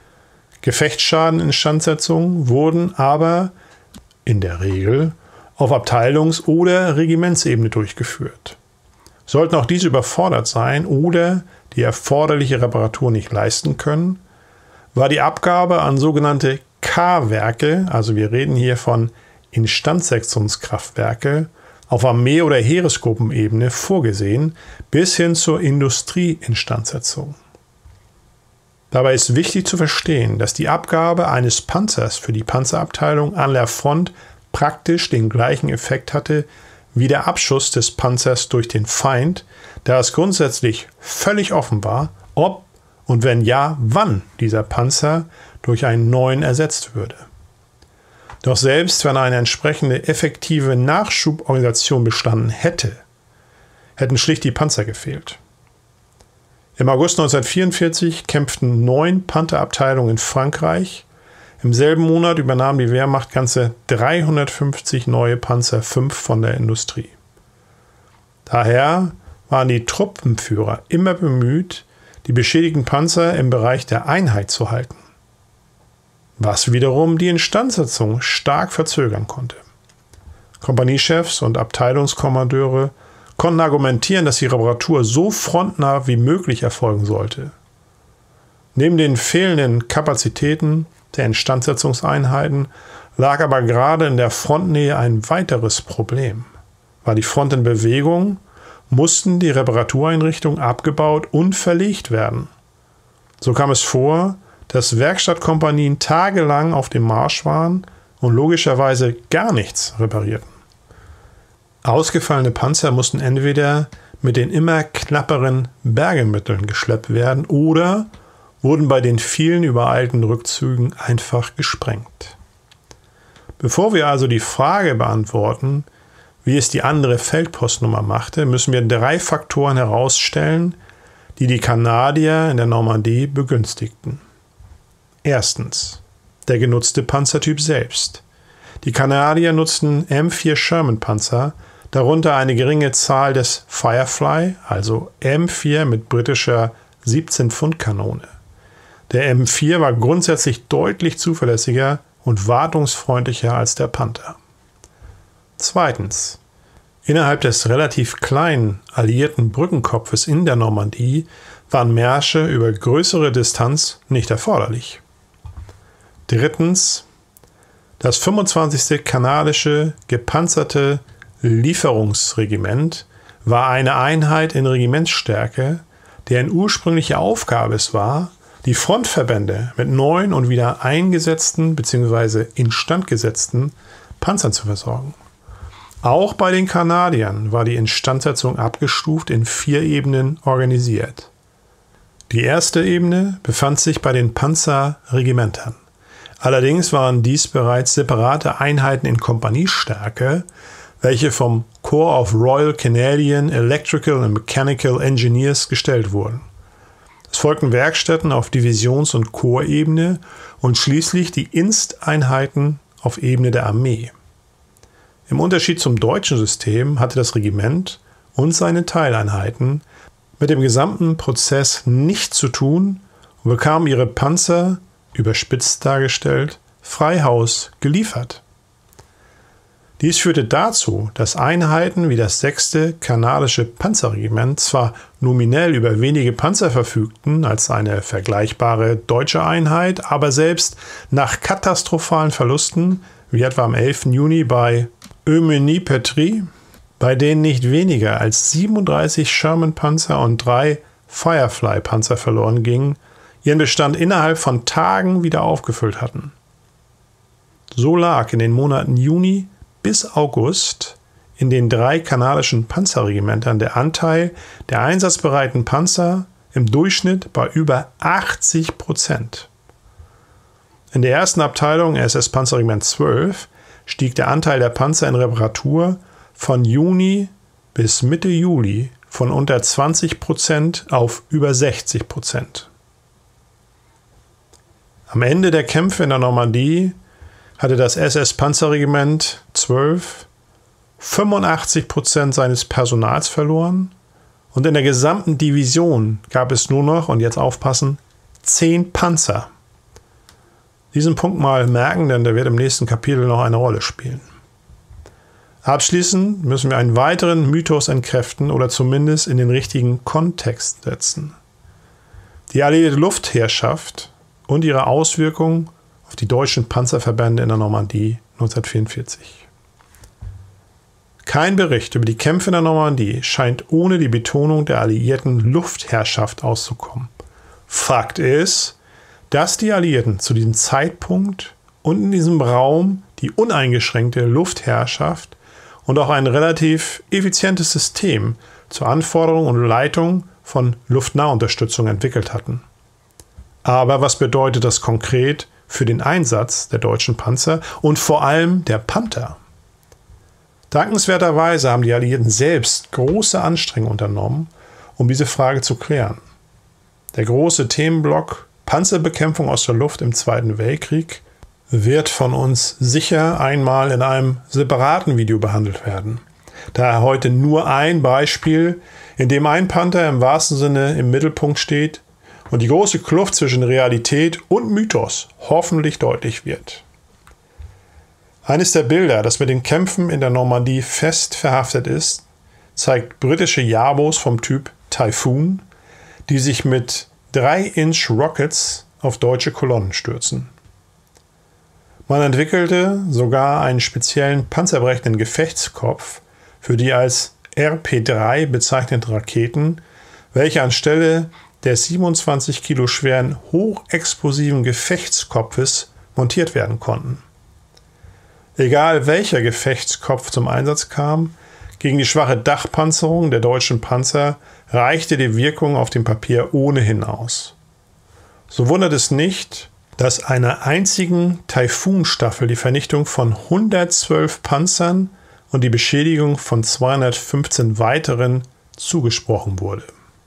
Gefechtsschadeninstandsetzungen wurden aber in der Regel auf Abteilungs- oder Regimentsebene durchgeführt. Sollten auch diese überfordert sein oder die erforderliche Reparatur nicht leisten können, war die Abgabe an sogenannte K-Werke, also wir reden hier von Instandsetzungskraftwerke, auf Armee- oder Heeresgruppenebene vorgesehen, bis hin zur Industrieinstandsetzung. Dabei ist wichtig zu verstehen, dass die Abgabe eines Panzers für die Panzerabteilung an der Front praktisch den gleichen Effekt hatte wie der Abschuss des Panzers durch den Feind, da es grundsätzlich völlig offen war, ob und wenn ja, wann dieser Panzer durch einen neuen ersetzt würde. Doch selbst wenn eine entsprechende effektive Nachschuborganisation bestanden hätte, hätten schlicht die Panzer gefehlt. Im August 1944 kämpften 9 Pantherabteilungen in Frankreich. Im selben Monat übernahm die Wehrmacht ganze 350 neue Panzer, 5 von der Industrie. Daher waren die Truppenführer immer bemüht, die beschädigten Panzer im Bereich der Einheit zu halten, was wiederum die Instandsetzung stark verzögern konnte. Kompaniechefs und Abteilungskommandeure konnten argumentieren, dass die Reparatur so frontnah wie möglich erfolgen sollte. Neben den fehlenden Kapazitäten der Instandsetzungseinheiten lag aber gerade in der Frontnähe ein weiteres Problem. War die Front in Bewegung, mussten die Reparatureinrichtungen abgebaut und verlegt werden. So kam es vor, dass Werkstattkompanien tagelang auf dem Marsch waren und logischerweise gar nichts reparierten. Ausgefallene Panzer mussten entweder mit den immer knapperen Bergemitteln geschleppt werden oder wurden bei den vielen übereilten Rückzügen einfach gesprengt. Bevor wir also die Frage beantworten, wie es die andere Feldpostnummer machte, müssen wir 3 Faktoren herausstellen, die die Kanadier in der Normandie begünstigten. Erstens, der genutzte Panzertyp selbst. Die Kanadier nutzten M4 Sherman-Panzer, darunter eine geringe Zahl des Firefly, also M4 mit britischer 17-Pfund-Kanone. Der M4 war grundsätzlich deutlich zuverlässiger und wartungsfreundlicher als der Panther. Zweitens, innerhalb des relativ kleinen alliierten Brückenkopfes in der Normandie waren Märsche über größere Distanz nicht erforderlich. Drittens, das 25. kanadische gepanzerte Lieferungsregiment war eine Einheit in Regimentsstärke, deren ursprüngliche Aufgabe es war, die Frontverbände mit neuen und wieder eingesetzten bzw. instandgesetzten Panzern zu versorgen. Auch bei den Kanadiern war die Instandsetzung abgestuft in 4 Ebenen organisiert. Die erste Ebene befand sich bei den Panzerregimentern. Allerdings waren dies bereits separate Einheiten in Kompaniestärke, welche vom Corps of Royal Canadian Electrical and Mechanical Engineers gestellt wurden. Es folgten Werkstätten auf Divisions- und Korpsebene und schließlich die Inst-Einheiten auf Ebene der Armee. Im Unterschied zum deutschen System hatte das Regiment und seine Teileinheiten mit dem gesamten Prozess nichts zu tun und bekamen ihre Panzer, überspitzt dargestellt, frei Haus geliefert. Dies führte dazu, dass Einheiten wie das 6. kanadische Panzerregiment zwar nominell über wenige Panzer verfügten als eine vergleichbare deutsche Einheit, aber selbst nach katastrophalen Verlusten, wie etwa am 11. Juni bei Eumenie-Petry, bei denen nicht weniger als 37 Sherman-Panzer und 3 Firefly-Panzer verloren gingen, ihren Bestand innerhalb von Tagen wieder aufgefüllt hatten. So lag in den Monaten Juni bis August in den 3 kanadischen Panzerregimentern der Anteil der einsatzbereiten Panzer im Durchschnitt bei über 80%. In der ersten Abteilung SS Panzerregiment 12 stieg der Anteil der Panzer in Reparatur von Juni bis Mitte Juli von unter 20% auf über 60%. Am Ende der Kämpfe in der Normandie hatte das SS-Panzerregiment 12 85% seines Personals verloren und in der gesamten Division gab es nur noch, und jetzt aufpassen, 10 Panzer. Diesen Punkt mal merken, denn der wird im nächsten Kapitel noch eine Rolle spielen. Abschließend müssen wir einen weiteren Mythos entkräften oder zumindest in den richtigen Kontext setzen. Die alliierte Luftherrschaft und ihre Auswirkungen auf die deutschen Panzerverbände in der Normandie 1944. Kein Bericht über die Kämpfe in der Normandie scheint ohne die Betonung der alliierten Luftherrschaft auszukommen. Fakt ist, dass die Alliierten zu diesem Zeitpunkt und in diesem Raum die uneingeschränkte Luftherrschaft und auch ein relativ effizientes System zur Anforderung und Leitung von Luftnahunterstützung entwickelt hatten. Aber was bedeutet das konkret für den Einsatz der deutschen Panzer und vor allem der Panther? Dankenswerterweise haben die Alliierten selbst große Anstrengungen unternommen, um diese Frage zu klären. Der große Themenblock Panzerbekämpfung aus der Luft im Zweiten Weltkrieg wird von uns sicher einmal in einem separaten Video behandelt werden. Daher heute nur ein Beispiel, in dem ein Panther im wahrsten Sinne im Mittelpunkt steht und die große Kluft zwischen Realität und Mythos hoffentlich deutlich wird. Eines der Bilder, das mit den Kämpfen in der Normandie fest verhaftet ist, zeigt britische Jabos vom Typ Typhoon, die sich mit 3-Inch Rockets auf deutsche Kolonnen stürzen. Man entwickelte sogar einen speziellen panzerbrechenden Gefechtskopf für die als RP3 bezeichneten Raketen, welche anstelle des 27 Kilo schweren hochexplosiven Gefechtskopfes montiert werden konnten. Egal welcher Gefechtskopf zum Einsatz kam, gegen die schwache Dachpanzerung der deutschen Panzer reichte die Wirkung auf dem Papier ohnehin aus. So wundert es nicht, dass einer einzigen Taifun-Staffel die Vernichtung von 112 Panzern und die Beschädigung von 215 weiteren zugesprochen wurde.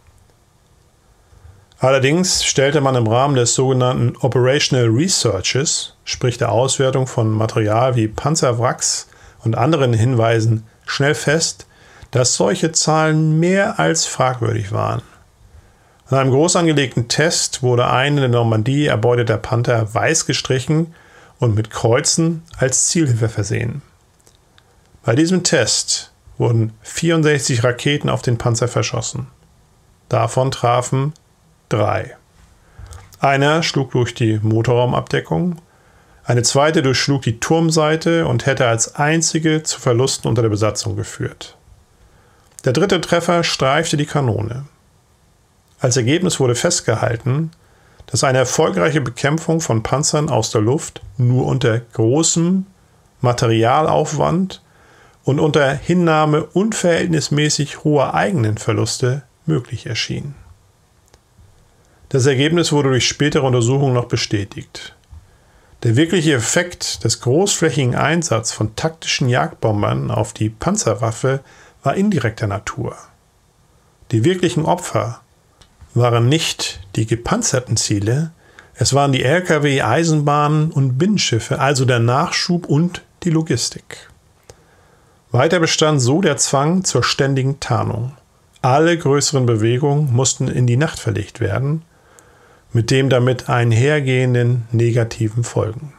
Allerdings stellte man im Rahmen des sogenannten Operational Researches, sprich der Auswertung von Material wie Panzerwracks und anderen Hinweisen, schnell fest, dass solche Zahlen mehr als fragwürdig waren. In einem groß angelegten Test wurde ein in der Normandie erbeuteter Panther weiß gestrichen und mit Kreuzen als Zielhilfe versehen. Bei diesem Test wurden 64 Raketen auf den Panzer verschossen. Davon trafen 3. Einer schlug durch die Motorraumabdeckung, eine zweite durchschlug die Turmseite und hätte als einzige zu Verlusten unter der Besatzung geführt. Der dritte Treffer streifte die Kanone. Als Ergebnis wurde festgehalten, dass eine erfolgreiche Bekämpfung von Panzern aus der Luft nur unter großem Materialaufwand und unter Hinnahme unverhältnismäßig hoher eigenen Verluste möglich erschien. Das Ergebnis wurde durch spätere Untersuchungen noch bestätigt. Der wirkliche Effekt des großflächigen Einsatzes von taktischen Jagdbombern auf die Panzerwaffe war indirekter Natur. Die wirklichen Opfer waren nicht die gepanzerten Ziele, es waren die Lkw, Eisenbahnen und Binnenschiffe, also der Nachschub und die Logistik. Weiter bestand so der Zwang zur ständigen Tarnung. Alle größeren Bewegungen mussten in die Nacht verlegt werden, mit dem damit einhergehenden negativen Folgen.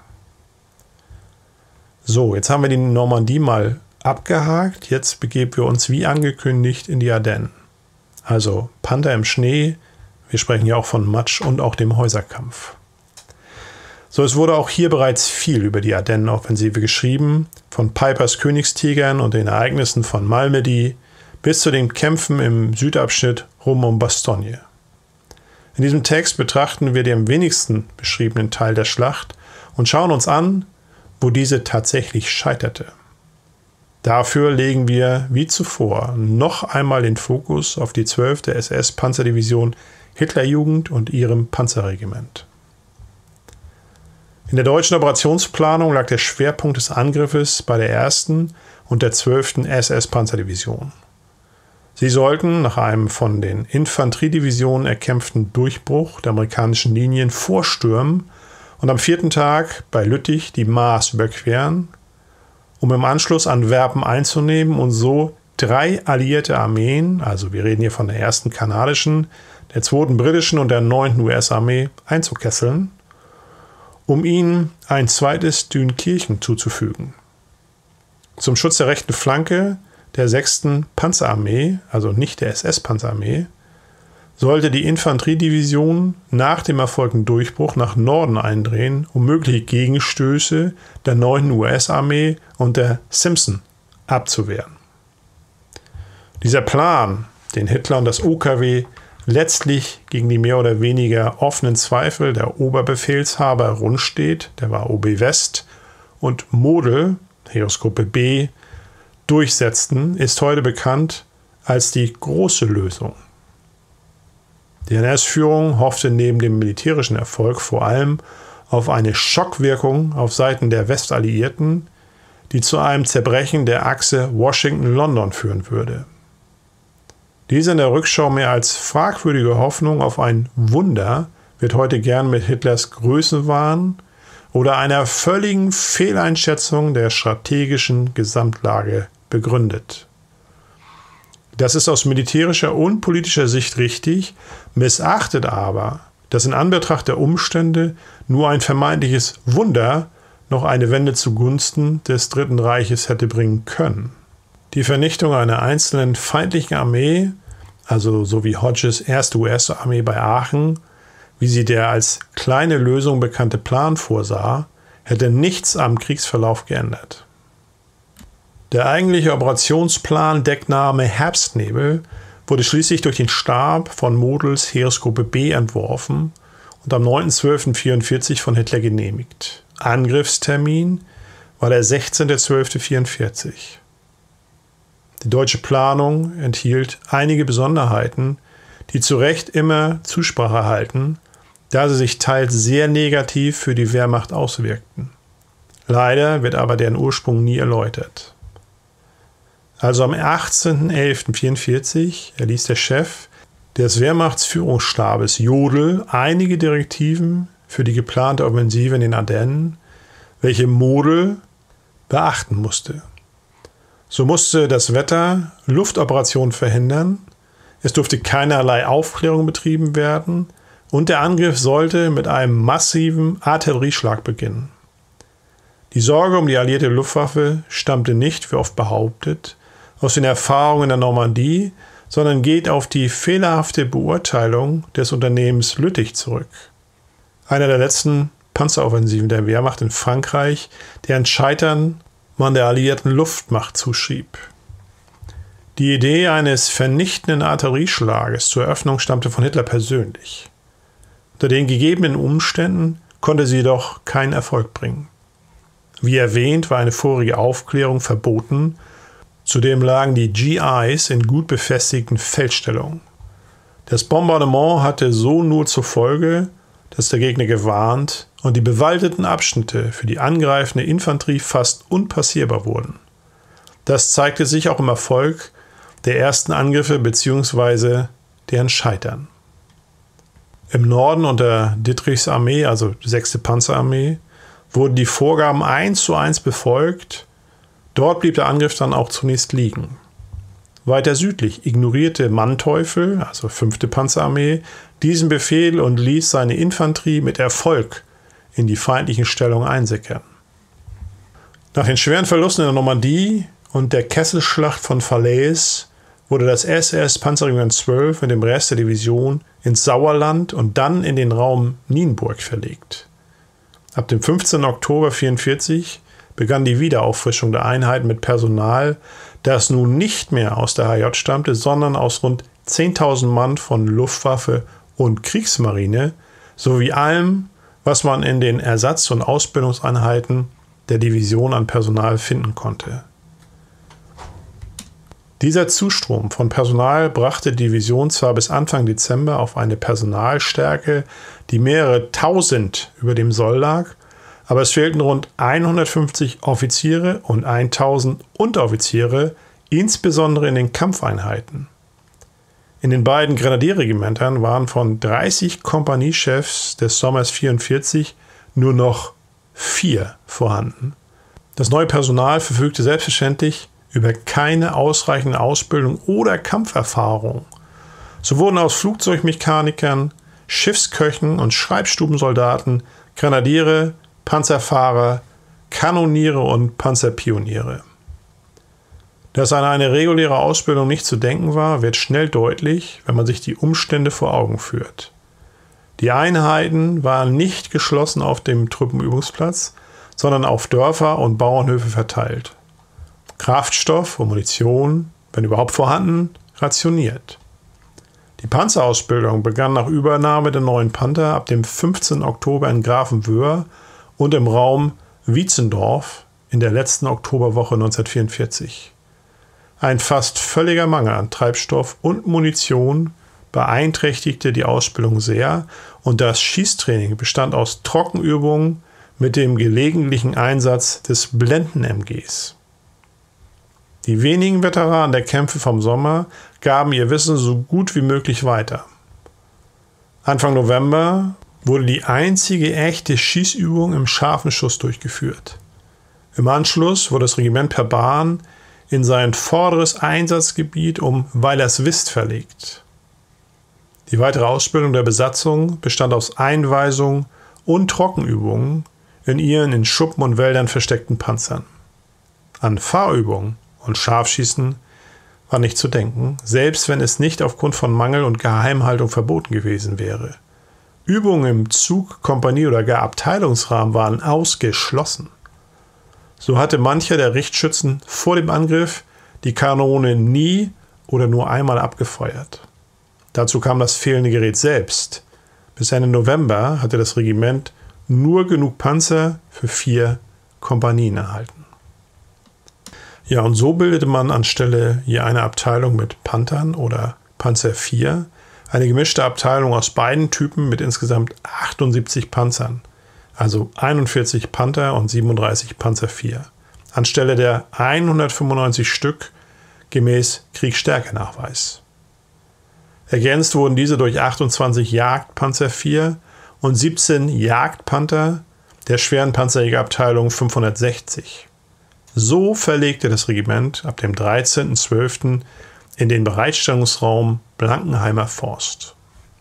So, jetzt haben wir die Normandie mal abgehakt. Jetzt begeben wir uns wie angekündigt in die Ardennen. Also Panther im Schnee, wir sprechen ja auch von Matsch und auch dem Häuserkampf. So, es wurde auch hier bereits viel über die Ardennenoffensive geschrieben, von Pipers Königstigern und den Ereignissen von Malmedy bis zu den Kämpfen im Südabschnitt rum um Bastogne. In diesem Text betrachten wir den am wenigsten beschriebenen Teil der Schlacht und schauen uns an, wo diese tatsächlich scheiterte. Dafür legen wir, wie zuvor, noch einmal den Fokus auf die 12. SS-Panzerdivision Hitlerjugend und ihrem Panzerregiment. In der deutschen Operationsplanung lag der Schwerpunkt des Angriffes bei der 1. und der 12. SS-Panzerdivision. Sie sollten nach einem von den Infanteriedivisionen erkämpften Durchbruch der amerikanischen Linien vorstürmen und am 4. Tag bei Lüttich die Maas überqueren, um im Anschluss Antwerpen einzunehmen und so 3 alliierte Armeen, also wir reden hier von der 1. kanadischen, der 2. britischen und der 9. US-Armee, einzukesseln, um ihnen ein 2. Dünkirchen zuzufügen. Zum Schutz der rechten Flanke der 6. Panzerarmee, also nicht der SS-Panzerarmee, sollte die Infanteriedivision nach dem erfolgten Durchbruch nach Norden eindrehen, um mögliche Gegenstöße der 9. US-Armee und der Simpson abzuwehren. Dieser Plan, den Hitler und das OKW letztlich gegen die mehr oder weniger offenen Zweifel der Oberbefehlshaber Rundstedt, der war OB West, und Model, Heeresgruppe B, durchsetzten, ist heute bekannt als die große Lösung. Die NS-Führung hoffte neben dem militärischen Erfolg vor allem auf eine Schockwirkung auf Seiten der Westalliierten, die zu einem Zerbrechen der Achse Washington-London führen würde. Diese in der Rückschau mehr als fragwürdige Hoffnung auf ein Wunder wird heute gern mit Hitlers Größenwahn oder einer völligen Fehleinschätzung der strategischen Gesamtlage begründet. Das ist aus militärischer und politischer Sicht richtig, missachtet aber, dass in Anbetracht der Umstände nur ein vermeintliches Wunder noch eine Wende zugunsten des Dritten Reiches hätte bringen können. Die Vernichtung einer einzelnen feindlichen Armee, also so wie Hodges 1. US-Armee bei Aachen, wie sie der als kleine Lösung bekannte Plan vorsah, hätte nichts am Kriegsverlauf geändert. Der eigentliche Operationsplan Deckname Herbstnebel wurde schließlich durch den Stab von Models Heeresgruppe B entworfen und am 9.12.44 von Hitler genehmigt. Angriffstermin war der 16.12.44. Die deutsche Planung enthielt einige Besonderheiten, die zu Recht immer Zusprache erhalten, da sie sich teils sehr negativ für die Wehrmacht auswirkten. Leider wird aber deren Ursprung nie erläutert. Also am 18.11.44 erließ der Chef des Wehrmachtsführungsstabes Jodl einige Direktiven für die geplante Offensive in den Ardennen, welche Model beachten musste. So musste das Wetter Luftoperationen verhindern, es durfte keinerlei Aufklärung betrieben werden und der Angriff sollte mit einem massiven Artillerieschlag beginnen. Die Sorge um die alliierte Luftwaffe stammte nicht, wie oft behauptet, aus den Erfahrungen der Normandie, sondern geht auf die fehlerhafte Beurteilung des Unternehmens Lüttich zurück. Einer der letzten Panzeroffensiven der Wehrmacht in Frankreich, deren Scheitern man der alliierten Luftmacht zuschrieb. Die Idee eines vernichtenden Artillerieschlages zur Eröffnung stammte von Hitler persönlich. Unter den gegebenen Umständen konnte sie jedoch keinen Erfolg bringen. Wie erwähnt, war eine vorige Aufklärung verboten. Zudem lagen die GIs in gut befestigten Feldstellungen. Das Bombardement hatte so nur zur Folge, dass der Gegner gewarnt und die bewaldeten Abschnitte für die angreifende Infanterie fast unpassierbar wurden. Das zeigte sich auch im Erfolg der ersten Angriffe bzw. deren Scheitern. Im Norden unter Dittrichs Armee, also die 6. Panzerarmee, wurden die Vorgaben 1:1 befolgt. Dort blieb der Angriff dann auch zunächst liegen. Weiter südlich ignorierte Manteuffel, also 5. Panzerarmee, diesen Befehl und ließ seine Infanterie mit Erfolg in die feindlichen Stellungen einsickern. Nach den schweren Verlusten in der Normandie und der Kesselschlacht von Falaise wurde das SS-Panzerregiment 12 mit dem Rest der Division ins Sauerland und dann in den Raum Nienburg verlegt. Ab dem 15. Oktober 1944 begann die Wiederauffrischung der Einheiten mit Personal, das nun nicht mehr aus der HJ stammte, sondern aus rund 10.000 Mann von Luftwaffe und Kriegsmarine sowie allem, was man in den Ersatz- und Ausbildungseinheiten der Division an Personal finden konnte. Dieser Zustrom von Personal brachte die Division zwar bis Anfang Dezember auf eine Personalstärke, die mehrere Tausend über dem Soll lag, aber es fehlten rund 150 Offiziere und 1000 Unteroffiziere, insbesondere in den Kampfeinheiten. In den beiden Grenadierregimentern waren von 30 Kompaniechefs des Sommers 1944 nur noch 4 vorhanden. Das neue Personal verfügte selbstverständlich über keine ausreichende Ausbildung oder Kampferfahrung. So wurden aus Flugzeugmechanikern, Schiffsköchen und Schreibstubensoldaten Grenadiere, Panzerfahrer, Kanoniere und Panzerpioniere. Dass an eine reguläre Ausbildung nicht zu denken war, wird schnell deutlich, wenn man sich die Umstände vor Augen führt. Die Einheiten waren nicht geschlossen auf dem Truppenübungsplatz, sondern auf Dörfer und Bauernhöfe verteilt. Kraftstoff und Munition, wenn überhaupt vorhanden, rationiert. Die Panzerausbildung begann nach Übernahme der neuen Panther ab dem 15. Oktober in Grafenwöhr und im Raum Wietzendorf in der letzten Oktoberwoche 1944. Ein fast völliger Mangel an Treibstoff und Munition beeinträchtigte die Ausbildung sehr und das Schießtraining bestand aus Trockenübungen mit dem gelegentlichen Einsatz des Blenden-MGs. Die wenigen Veteranen der Kämpfe vom Sommer gaben ihr Wissen so gut wie möglich weiter. Anfang November wurde die einzige echte Schießübung im scharfen Schuss durchgeführt. Im Anschluss wurde das Regiment per Bahn in sein vorderes Einsatzgebiet um Weilerswist verlegt. Die weitere Ausbildung der Besatzung bestand aus Einweisung und Trockenübungen in ihren in Schuppen und Wäldern versteckten Panzern. An Fahrübungen und Scharfschießen war nicht zu denken, selbst wenn es nicht aufgrund von Mangel und Geheimhaltung verboten gewesen wäre. Übungen im Zug, Kompanie oder gar Abteilungsrahmen waren ausgeschlossen. So hatte mancher der Richtschützen vor dem Angriff die Kanone nie oder nur einmal abgefeuert. Dazu kam das fehlende Gerät selbst. Bis Ende November hatte das Regiment nur genug Panzer für 4 Kompanien erhalten. Ja, und so bildete man anstelle je einer Abteilung mit Panthern oder Panzer IV eine gemischte Abteilung aus beiden Typen mit insgesamt 78 Panzern, also 41 Panther und 37 Panzer IV, anstelle der 195 Stück gemäß Kriegsstärkenachweis. Ergänzt wurden diese durch 28 Jagdpanzer IV und 17 Jagdpanther der schweren Panzerjägerabteilung 560. So verlegte das Regiment ab dem 13.12. in den Bereitstellungsraum Blankenheimer Forst.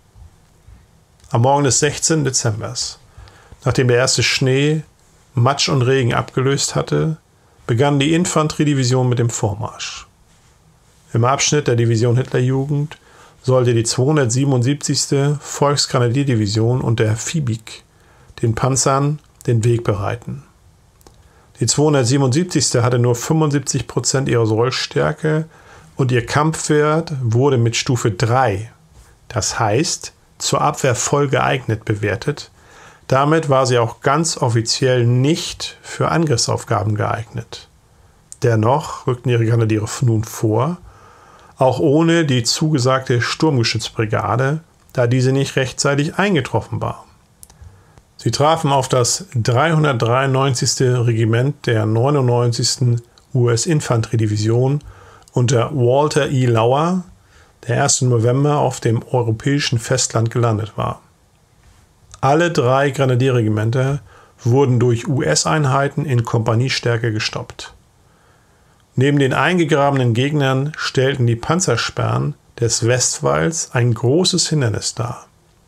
Am Morgen des 16. Dezembers, nachdem der erste Schnee, Matsch und Regen abgelöst hatte, begann die Infanteriedivision mit dem Vormarsch. Im Abschnitt der Division Hitlerjugend sollte die 277. Volksgrenadierdivision und der Fiebig den Panzern den Weg bereiten. Die 277. hatte nur 75% ihrer Sollstärke und ihr Kampfwert wurde mit Stufe 3, das heißt zur Abwehr voll geeignet, bewertet. Damit war sie auch ganz offiziell nicht für Angriffsaufgaben geeignet. Dennoch rückten ihre Grenadiere nun vor, auch ohne die zugesagte Sturmgeschützbrigade, da diese nicht rechtzeitig eingetroffen war. Sie trafen auf das 393. Regiment der 99. US-Infanteriedivision unter Walter E. Lauer, der 1. November auf dem europäischen Festland gelandet war. Alle 3 Grenadierregimenter wurden durch US-Einheiten in Kompaniestärke gestoppt. Neben den eingegrabenen Gegnern stellten die Panzersperren des Westwalls ein großes Hindernis dar.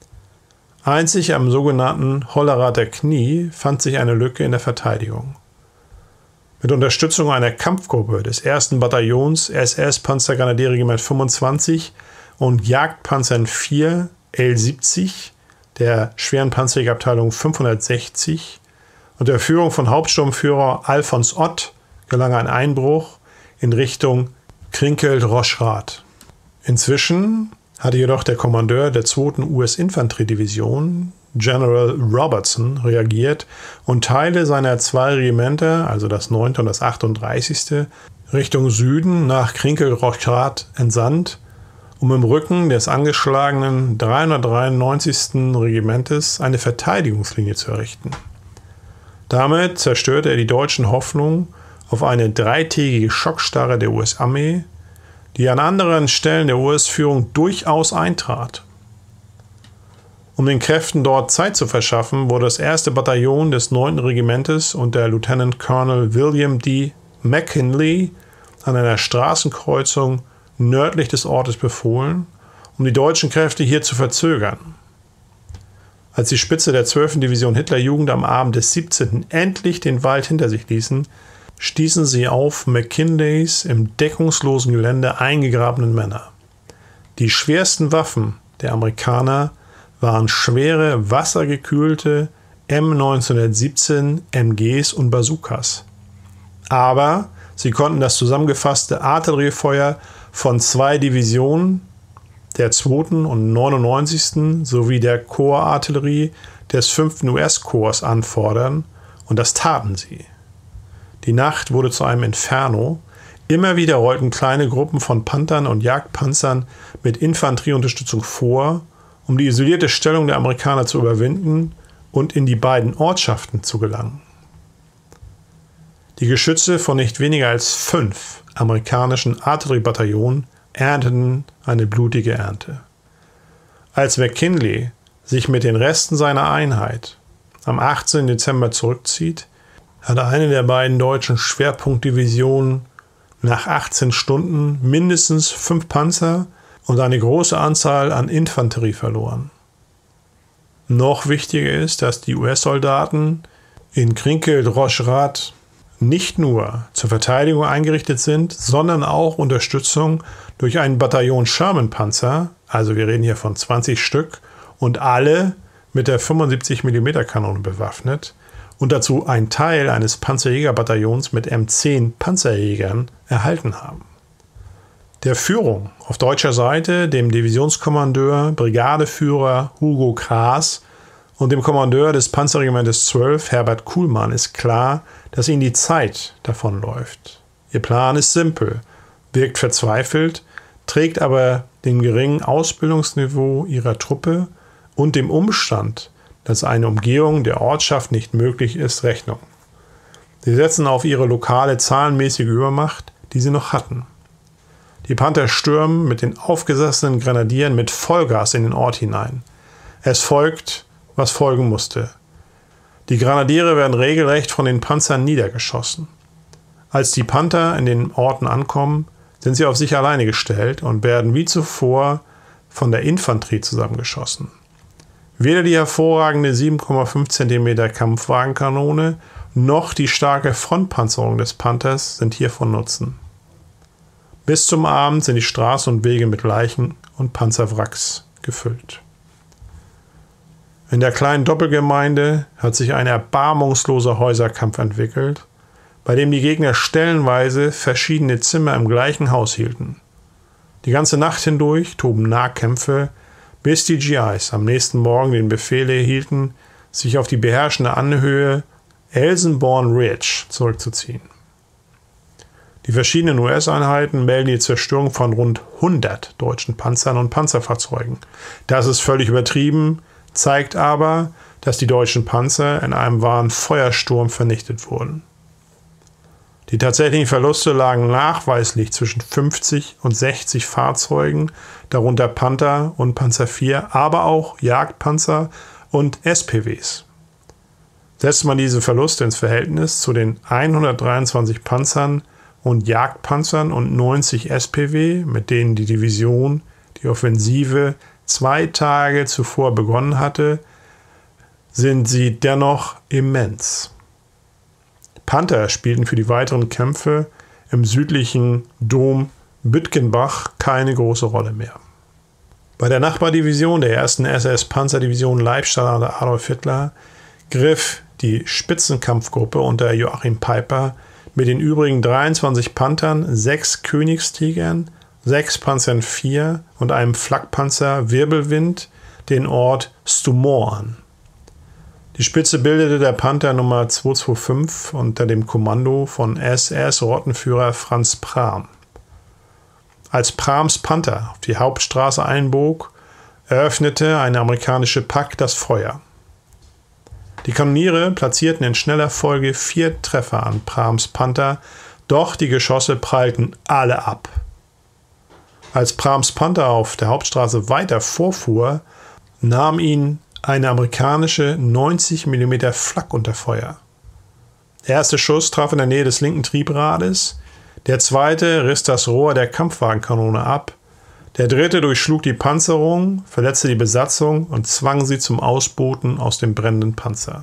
Einzig am sogenannten Hollerader Knie fand sich eine Lücke in der Verteidigung. Mit Unterstützung einer Kampfgruppe des 1. Bataillons SS-Panzergrenadierregiment 25 und Jagdpanzern 4 L70 der schweren Panzerjägerabteilung 560 unter Führung von Hauptsturmführer Alfons Ott gelang ein Einbruch in Richtung Krinkelt-Roschrath. Inzwischen hatte jedoch der Kommandeur der 2. US-Infanteriedivision, General Robertson, reagiert und Teile seiner 2 Regimenter, also das 9. und das 38., Richtung Süden nach Krinkelt-Roschrath entsandt, um im Rücken des angeschlagenen 393. Regimentes eine Verteidigungslinie zu errichten. Damit zerstörte er die deutschen Hoffnungen auf eine 3-tägige Schockstarre der US-Armee, die an anderen Stellen der US-Führung durchaus eintrat. Um den Kräften dort Zeit zu verschaffen, wurde das 1. Bataillon des 9. Regimentes unter Lieutenant Colonel William D. McKinley an einer Straßenkreuzung nördlich des Ortes befohlen, um die deutschen Kräfte hier zu verzögern. Als die Spitze der 12. Division Hitlerjugend am Abend des 17. endlich den Wald hinter sich ließen, stießen sie auf McKinleys im deckungslosen Gelände eingegrabenen Männer. Die schwersten Waffen der Amerikaner waren schwere, wassergekühlte M1917 MGs und Bazookas. Aber sie konnten das zusammengefasste Artilleriefeuer von 2 Divisionen, der 2. und 99. sowie der Korpsartillerie des 5. US-Korps anfordern, und das taten sie. Die Nacht wurde zu einem Inferno. Immer wieder rollten kleine Gruppen von Panthern und Jagdpanzern mit Infanterieunterstützung vor, um die isolierte Stellung der Amerikaner zu überwinden und in die beiden Ortschaften zu gelangen. Die Geschütze von nicht weniger als 5 amerikanischen Artilleriebataillonen ernteten eine blutige Ernte. Als McKinley sich mit den Resten seiner Einheit am 18. Dezember zurückzieht, hatte eine der beiden deutschen Schwerpunktdivisionen nach 18 Stunden mindestens 5 Panzer und eine große Anzahl an Infanterie verloren. Noch wichtiger ist, dass die US-Soldaten in Krinkel-Droschrath nicht nur zur Verteidigung eingerichtet sind, sondern auch Unterstützung durch ein Bataillon Sherman-Panzer, also wir reden hier von 20 Stück, und alle mit der 75 mm Kanone bewaffnet, und dazu ein Teil eines Panzerjägerbataillons mit M10 Panzerjägern erhalten haben. Der Führung auf deutscher Seite, dem Divisionskommandeur, Brigadeführer Hugo Kraas und dem Kommandeur des Panzerregimentes 12, Herbert Kuhlmann, ist klar, dass ihnen die Zeit davonläuft. Ihr Plan ist simpel, wirkt verzweifelt, trägt aber dem geringen Ausbildungsniveau ihrer Truppe und dem Umstand, dass eine Umgehung der Ortschaft nicht möglich ist, Rechnung. Sie setzen auf ihre lokale zahlenmäßige Übermacht, die sie noch hatten. Die Panther stürmen mit den aufgesessenen Grenadieren mit Vollgas in den Ort hinein. Es folgt, was folgen musste. Die Grenadiere werden regelrecht von den Panzern niedergeschossen. Als die Panther in den Orten ankommen, sind sie auf sich alleine gestellt und werden wie zuvor von der Infanterie zusammengeschossen. Weder die hervorragende 7,5 cm Kampfwagenkanone noch die starke Frontpanzerung des Panthers sind hier von Nutzen. Bis zum Abend sind die Straßen und Wege mit Leichen und Panzerwracks gefüllt. In der kleinen Doppelgemeinde hat sich ein erbarmungsloser Häuserkampf entwickelt, bei dem die Gegner stellenweise verschiedene Zimmer im gleichen Haus hielten. Die ganze Nacht hindurch toben Nahkämpfe, bis die GIs am nächsten Morgen den Befehl erhielten, sich auf die beherrschende Anhöhe Elsenborn Ridge zurückzuziehen. Die verschiedenen US-Einheiten melden die Zerstörung von rund 100 deutschen Panzern und Panzerfahrzeugen. Das ist völlig übertrieben, zeigt aber, dass die deutschen Panzer in einem wahren Feuersturm vernichtet wurden. Die tatsächlichen Verluste lagen nachweislich zwischen 50 und 60 Fahrzeugen, darunter Panther und Panzer IV, aber auch Jagdpanzer und SPWs. Setzt man diese Verluste ins Verhältnis zu den 123 Panzern und Jagdpanzern und 90 SPW, mit denen die Division die Offensive 2 Tage zuvor begonnen hatte, sind sie dennoch immens. Panther spielten für die weiteren Kämpfe im südlichen Dom Bütgenbach keine große Rolle mehr. Bei der Nachbardivision der 1. SS-Panzerdivision Leibstadt unter Adolf Hitler griff die Spitzenkampfgruppe unter Joachim Peiper mit den übrigen 23 Panthern, 6 Königstigern, 6 Panzern IV und einem Flakpanzer Wirbelwind den Ort Stumor an. Die Spitze bildete der Panther Nummer 225 unter dem Kommando von SS-Rottenführer Franz Prahm. Als Prahms Panther auf die Hauptstraße einbog, eröffnete eine amerikanische Pack das Feuer. Die Kanoniere platzierten in schneller Folge 4 Treffer an Prahms Panther, doch die Geschosse prallten alle ab. Als Prahms Panther auf der Hauptstraße weiter vorfuhr, nahm ihn eine amerikanische 90 mm Flak unter Feuer. Der erste Schuss traf in der Nähe des linken Triebrades, der zweite riss das Rohr der Kampfwagenkanone ab, der dritte durchschlug die Panzerung, verletzte die Besatzung und zwang sie zum Ausbooten aus dem brennenden Panzer.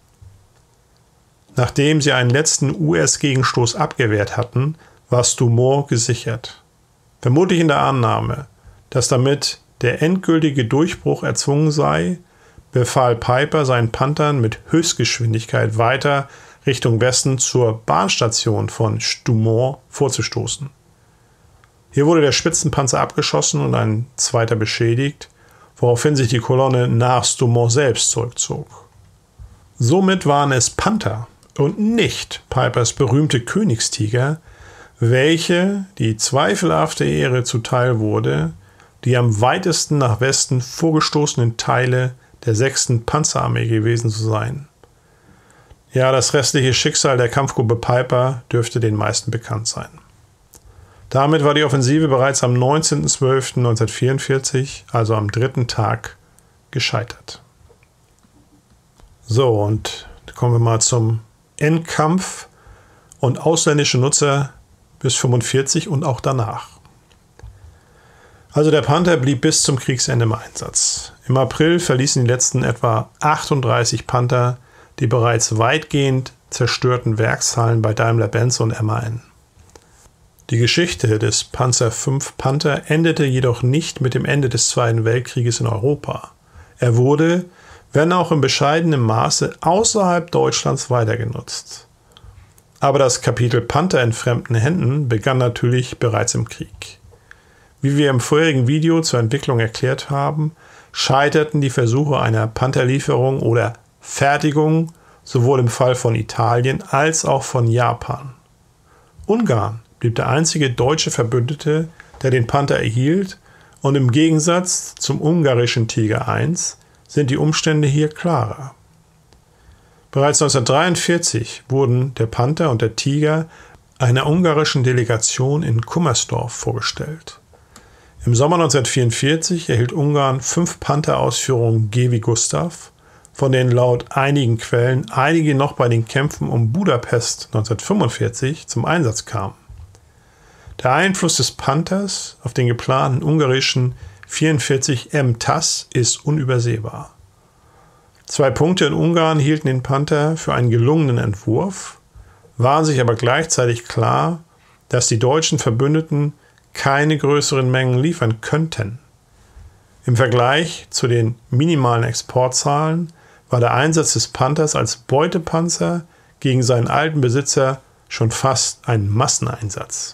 Nachdem sie einen letzten US-Gegenstoß abgewehrt hatten, war Stoumont gesichert. Vermutlich in der Annahme, dass damit der endgültige Durchbruch erzwungen sei, befahl Piper seinen Panthern mit Höchstgeschwindigkeit weiter Richtung Westen zur Bahnstation von Stoumont vorzustoßen. Hier wurde der Spitzenpanzer abgeschossen und ein zweiter beschädigt, woraufhin sich die Kolonne nach Stoumont selbst zurückzog. Somit waren es Panther und nicht Pipers berühmte Königstiger, welche die zweifelhafte Ehre zuteil wurde, die am weitesten nach Westen vorgestoßenen Teile der 6. Panzerarmee gewesen zu sein. Ja, das restliche Schicksal der Kampfgruppe Piper dürfte den meisten bekannt sein. Damit war die Offensive bereits am 19.12.1944, also am 3. Tag, gescheitert. So, und kommen wir mal zum Endkampf und ausländische Nutzer bis 1945 und auch danach. Also der Panther blieb bis zum Kriegsende im Einsatz. Im April verließen die letzten etwa 38 Panther die bereits weitgehend zerstörten Werkshallen bei Daimler-Benz und MAN. Die Geschichte des Panzer V Panther endete jedoch nicht mit dem Ende des Zweiten Weltkrieges in Europa. Er wurde, wenn auch in bescheidenem Maße, außerhalb Deutschlands weiter genutzt. Aber das Kapitel Panther in fremden Händen begann natürlich bereits im Krieg. Wie wir im vorherigen Video zur Entwicklung erklärt haben, scheiterten die Versuche einer Pantherlieferung oder Fertigung sowohl im Fall von Italien als auch von Japan. Ungarn blieb der einzige deutsche Verbündete, der den Panther erhielt, und im Gegensatz zum ungarischen Tiger I sind die Umstände hier klarer. Bereits 1943 wurden der Panther und der Tiger einer ungarischen Delegation in Kummersdorf vorgestellt. Im Sommer 1944 erhielt Ungarn 5 Panther-Ausführungen G wie Gustav, von denen laut einigen Quellen einige noch bei den Kämpfen um Budapest 1945 zum Einsatz kamen. Der Einfluss des Panthers auf den geplanten ungarischen 44 MTAS ist unübersehbar. 2 Punkte in Ungarn hielten den Panther für einen gelungenen Entwurf, waren sich aber gleichzeitig klar, dass die deutschen Verbündeten keine größeren Mengen liefern könnten. Im Vergleich zu den minimalen Exportzahlen war der Einsatz des Panthers als Beutepanzer gegen seinen alten Besitzer schon fast ein Masseneinsatz.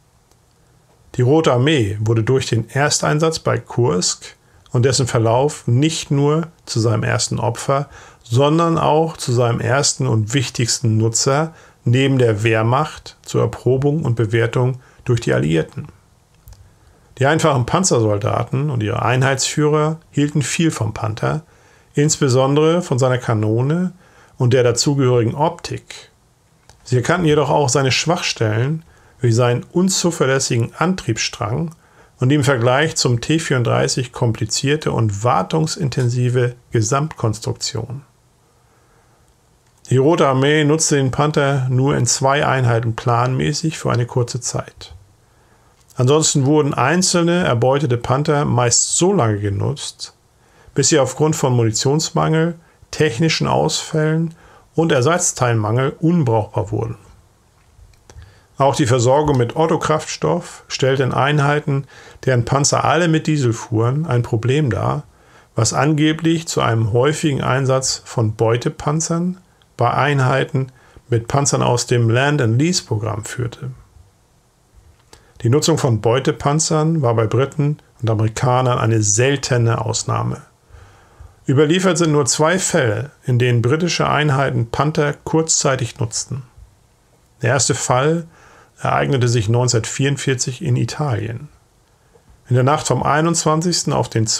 Die Rote Armee wurde durch den Ersteinsatz bei Kursk und dessen Verlauf nicht nur zu seinem ersten Opfer, sondern auch zu seinem ersten und wichtigsten Nutzer neben der Wehrmacht zur Erprobung und Bewertung durch die Alliierten. Die einfachen Panzersoldaten und ihre Einheitsführer hielten viel vom Panther, insbesondere von seiner Kanone und der dazugehörigen Optik. Sie erkannten jedoch auch seine Schwachstellen wie seinen unzuverlässigen Antriebsstrang und die im Vergleich zum T-34 komplizierte und wartungsintensive Gesamtkonstruktion. Die Rote Armee nutzte den Panther nur in 2 Einheiten planmäßig für eine kurze Zeit. Ansonsten wurden einzelne erbeutete Panther meist so lange genutzt, bis sie aufgrund von Munitionsmangel, technischen Ausfällen und Ersatzteilmangel unbrauchbar wurden. Auch die Versorgung mit Otto-Kraftstoff stellte in Einheiten, deren Panzer alle mit Diesel fuhren, ein Problem dar, was angeblich zu einem häufigen Einsatz von Beutepanzern bei Einheiten mit Panzern aus dem Land-and-Lease-Programm führte. Die Nutzung von Beutepanzern war bei Briten und Amerikanern eine seltene Ausnahme. Überliefert sind nur 2 Fälle, in denen britische Einheiten Panther kurzzeitig nutzten. Der erste Fall ereignete sich 1944 in Italien. In der Nacht vom 21. auf den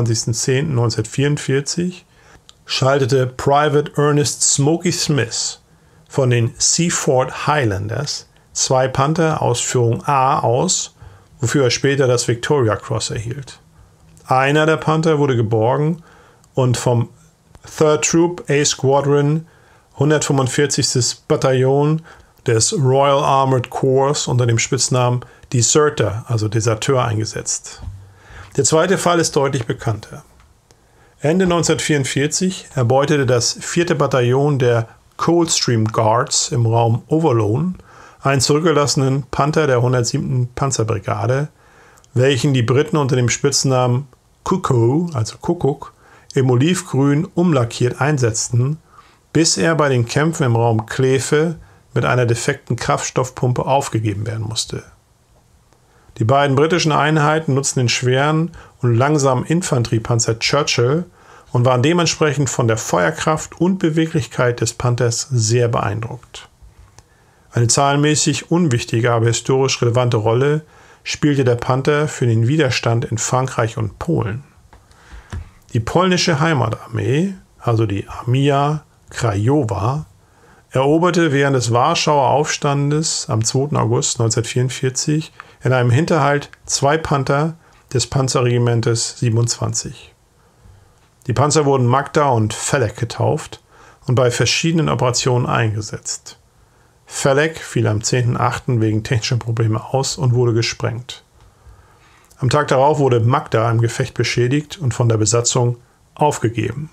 22.10.1944 schaltete Private Ernest Smokey Smith von den Seaford Highlanders 2 Panther Ausführung A aus, wofür er später das Victoria Cross erhielt. Einer der Panther wurde geborgen und vom 3rd Troop A Squadron 145. Bataillon des Royal Armored Corps unter dem Spitznamen Deserter, also Deserteur, eingesetzt. Der zweite Fall ist deutlich bekannter. Ende 1944 erbeutete das 4. Bataillon der Coldstream Guards im Raum Overloon einen zurückgelassenen Panther der 107. Panzerbrigade, welchen die Briten unter dem Spitznamen Cuckoo, also Kuckuck, im Olivgrün umlackiert einsetzten, bis er bei den Kämpfen im Raum Kleve mit einer defekten Kraftstoffpumpe aufgegeben werden musste. Die beiden britischen Einheiten nutzten den schweren und langsamen Infanteriepanzer Churchill und waren dementsprechend von der Feuerkraft und Beweglichkeit des Panthers sehr beeindruckt. Eine zahlenmäßig unwichtige, aber historisch relevante Rolle spielte der Panther für den Widerstand in Frankreich und Polen. Die polnische Heimatarmee, also die Armia Krajowa, eroberte während des Warschauer Aufstandes am 2. August 1944 in einem Hinterhalt 2 Panther des Panzerregimentes 27. Die Panzer wurden Magda und Felek getauft und bei verschiedenen Operationen eingesetzt. Felek fiel am 10.8. wegen technischer Probleme aus und wurde gesprengt. Am Tag darauf wurde Magda im Gefecht beschädigt und von der Besatzung aufgegeben.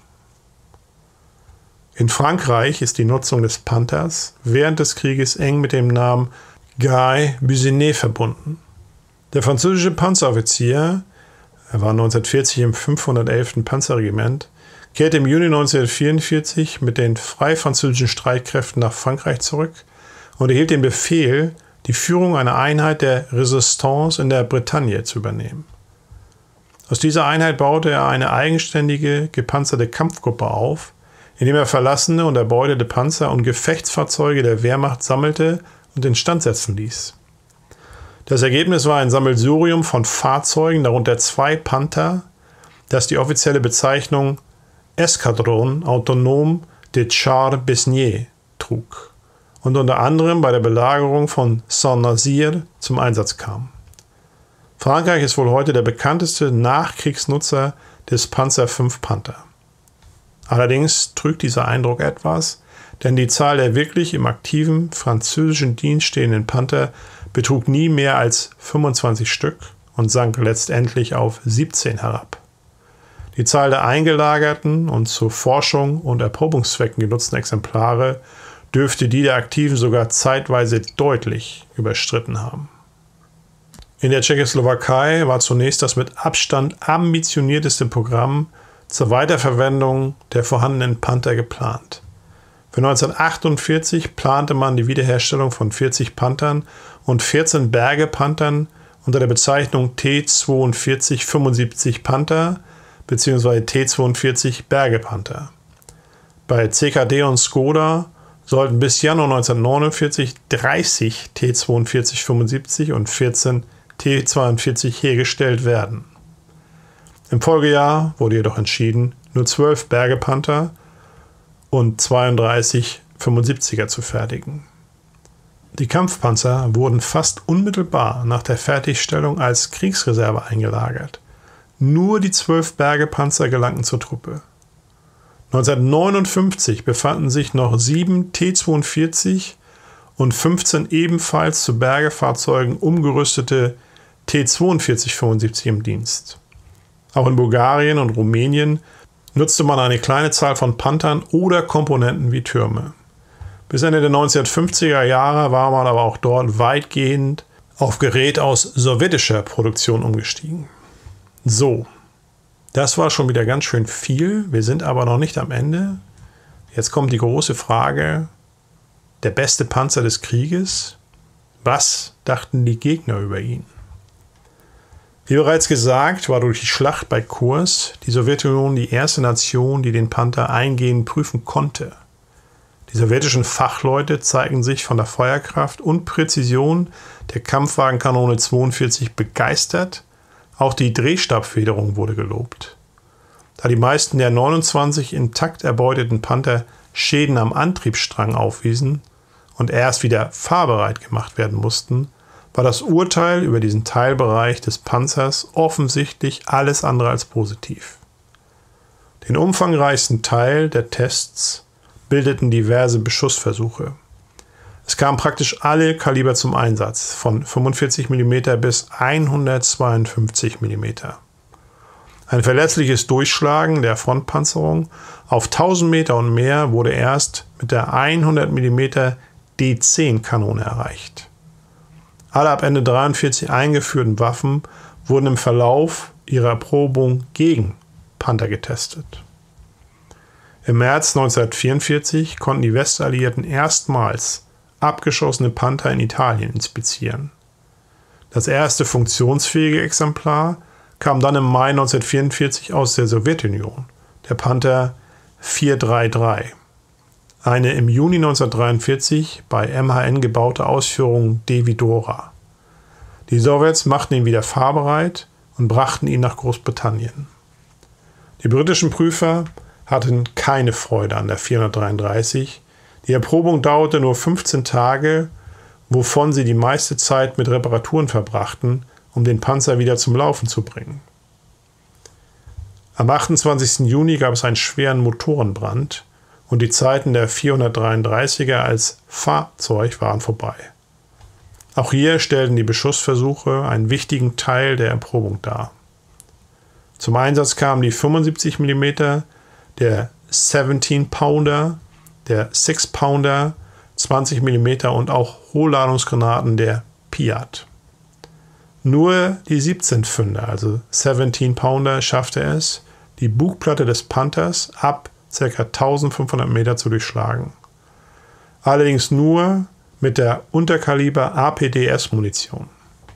In Frankreich ist die Nutzung des Panthers während des Krieges eng mit dem Namen Guy Businet verbunden. Der französische Panzeroffizier, er war 1940 im 511. Panzerregiment, kehrte im Juni 1944 mit den freifranzösischen Streitkräften nach Frankreich zurück und erhielt den Befehl, die Führung einer Einheit der Resistance in der Bretagne zu übernehmen. Aus dieser Einheit baute er eine eigenständige, gepanzerte Kampfgruppe auf, indem er verlassene und erbeutete Panzer und Gefechtsfahrzeuge der Wehrmacht sammelte und instand setzen ließ. Das Ergebnis war ein Sammelsurium von Fahrzeugen, darunter 2 Panther, das die offizielle Bezeichnung Escadron Autonome de Chars Besnier trug und unter anderem bei der Belagerung von Saint-Nazaire zum Einsatz kam. Frankreich ist wohl heute der bekannteste Nachkriegsnutzer des Panzer V Panther. Allerdings trügt dieser Eindruck etwas, denn die Zahl der wirklich im aktiven französischen Dienst stehenden Panther betrug nie mehr als 25 Stück und sank letztendlich auf 17 herab. Die Zahl der eingelagerten und zur Forschung und Erprobungszwecken genutzten Exemplare dürfte die der Aktiven sogar zeitweise deutlich überstritten haben. In der Tschechoslowakei war zunächst das mit Abstand ambitionierteste Programm zur Weiterverwendung der vorhandenen Panther geplant. Für 1948 plante man die Wiederherstellung von 40 Panthern und 14 Bergepanthern unter der Bezeichnung T-42-75 Panther bzw. T-42 Bergepanther. Bei CKD und Skoda sollten bis Januar 1949 30 T-42-75 und 14 T-42 hergestellt werden. Im Folgejahr wurde jedoch entschieden, nur 12 Bergepanther und 32 75er zu fertigen. Die Kampfpanzer wurden fast unmittelbar nach der Fertigstellung als Kriegsreserve eingelagert. Nur die 12 Bergepanzer gelangten zur Truppe. 1959 befanden sich noch 7 T-42 und 15 ebenfalls zu Bergefahrzeugen umgerüstete T-42-75 im Dienst. Auch in Bulgarien und Rumänien nutzte man eine kleine Zahl von Panthern oder Komponenten wie Türme. Bis Ende der 1950er Jahre war man aber auch dort weitgehend auf Gerät aus sowjetischer Produktion umgestiegen. So, das war schon wieder ganz schön viel. Wir sind aber noch nicht am Ende. Jetzt kommt die große Frage, der beste Panzer des Krieges? Was dachten die Gegner über ihn? Wie bereits gesagt, war durch die Schlacht bei Kurs die Sowjetunion die erste Nation, die den Panther eingehend prüfen konnte. Die sowjetischen Fachleute zeigten sich von der Feuerkraft und Präzision der Kampfwagenkanone 42 begeistert. Auch die Drehstabfederung wurde gelobt. Da die meisten der 29 intakt erbeuteten Panther Schäden am Antriebsstrang aufwiesen und erst wieder fahrbereit gemacht werden mussten, war das Urteil über diesen Teilbereich des Panzers offensichtlich alles andere als positiv. Den umfangreichsten Teil der Tests bildeten diverse Beschussversuche. Es kamen praktisch alle Kaliber zum Einsatz, von 45 mm bis 152 mm. Ein verlässliches Durchschlagen der Frontpanzerung auf 1000 Meter und mehr wurde erst mit der 100 mm D10-Kanone erreicht. Alle ab Ende 1943 eingeführten Waffen wurden im Verlauf ihrer Erprobung gegen Panther getestet. Im März 1944 konnten die Westalliierten erstmals abgeschossene Panther in Italien inspizieren. Das erste funktionsfähige Exemplar kam dann im Mai 1944 aus der Sowjetunion, der Panther 433. Eine im Juni 1943 bei MHN gebaute Ausführung Devidora. Die Sowjets machten ihn wieder fahrbereit und brachten ihn nach Großbritannien. Die britischen Prüfer hatten keine Freude an der 433. Die Erprobung dauerte nur 15 Tage, wovon sie die meiste Zeit mit Reparaturen verbrachten, um den Panzer wieder zum Laufen zu bringen. Am 28. Juni gab es einen schweren Motorenbrand und die Zeiten der 433er als Fahrzeug waren vorbei. Auch hier stellten die Beschussversuche einen wichtigen Teil der Erprobung dar. Zum Einsatz kamen die 75 mm, der 17-Pounder, der 6-Pounder, 20 mm und auch Hochladungsgranaten der Piat. Nur die 17-Pfünder, also 17-Pounder, schaffte es, die Bugplatte des Panthers ab ca. 1500 Meter zu durchschlagen. Allerdings nur mit der Unterkaliber APDS-Munition.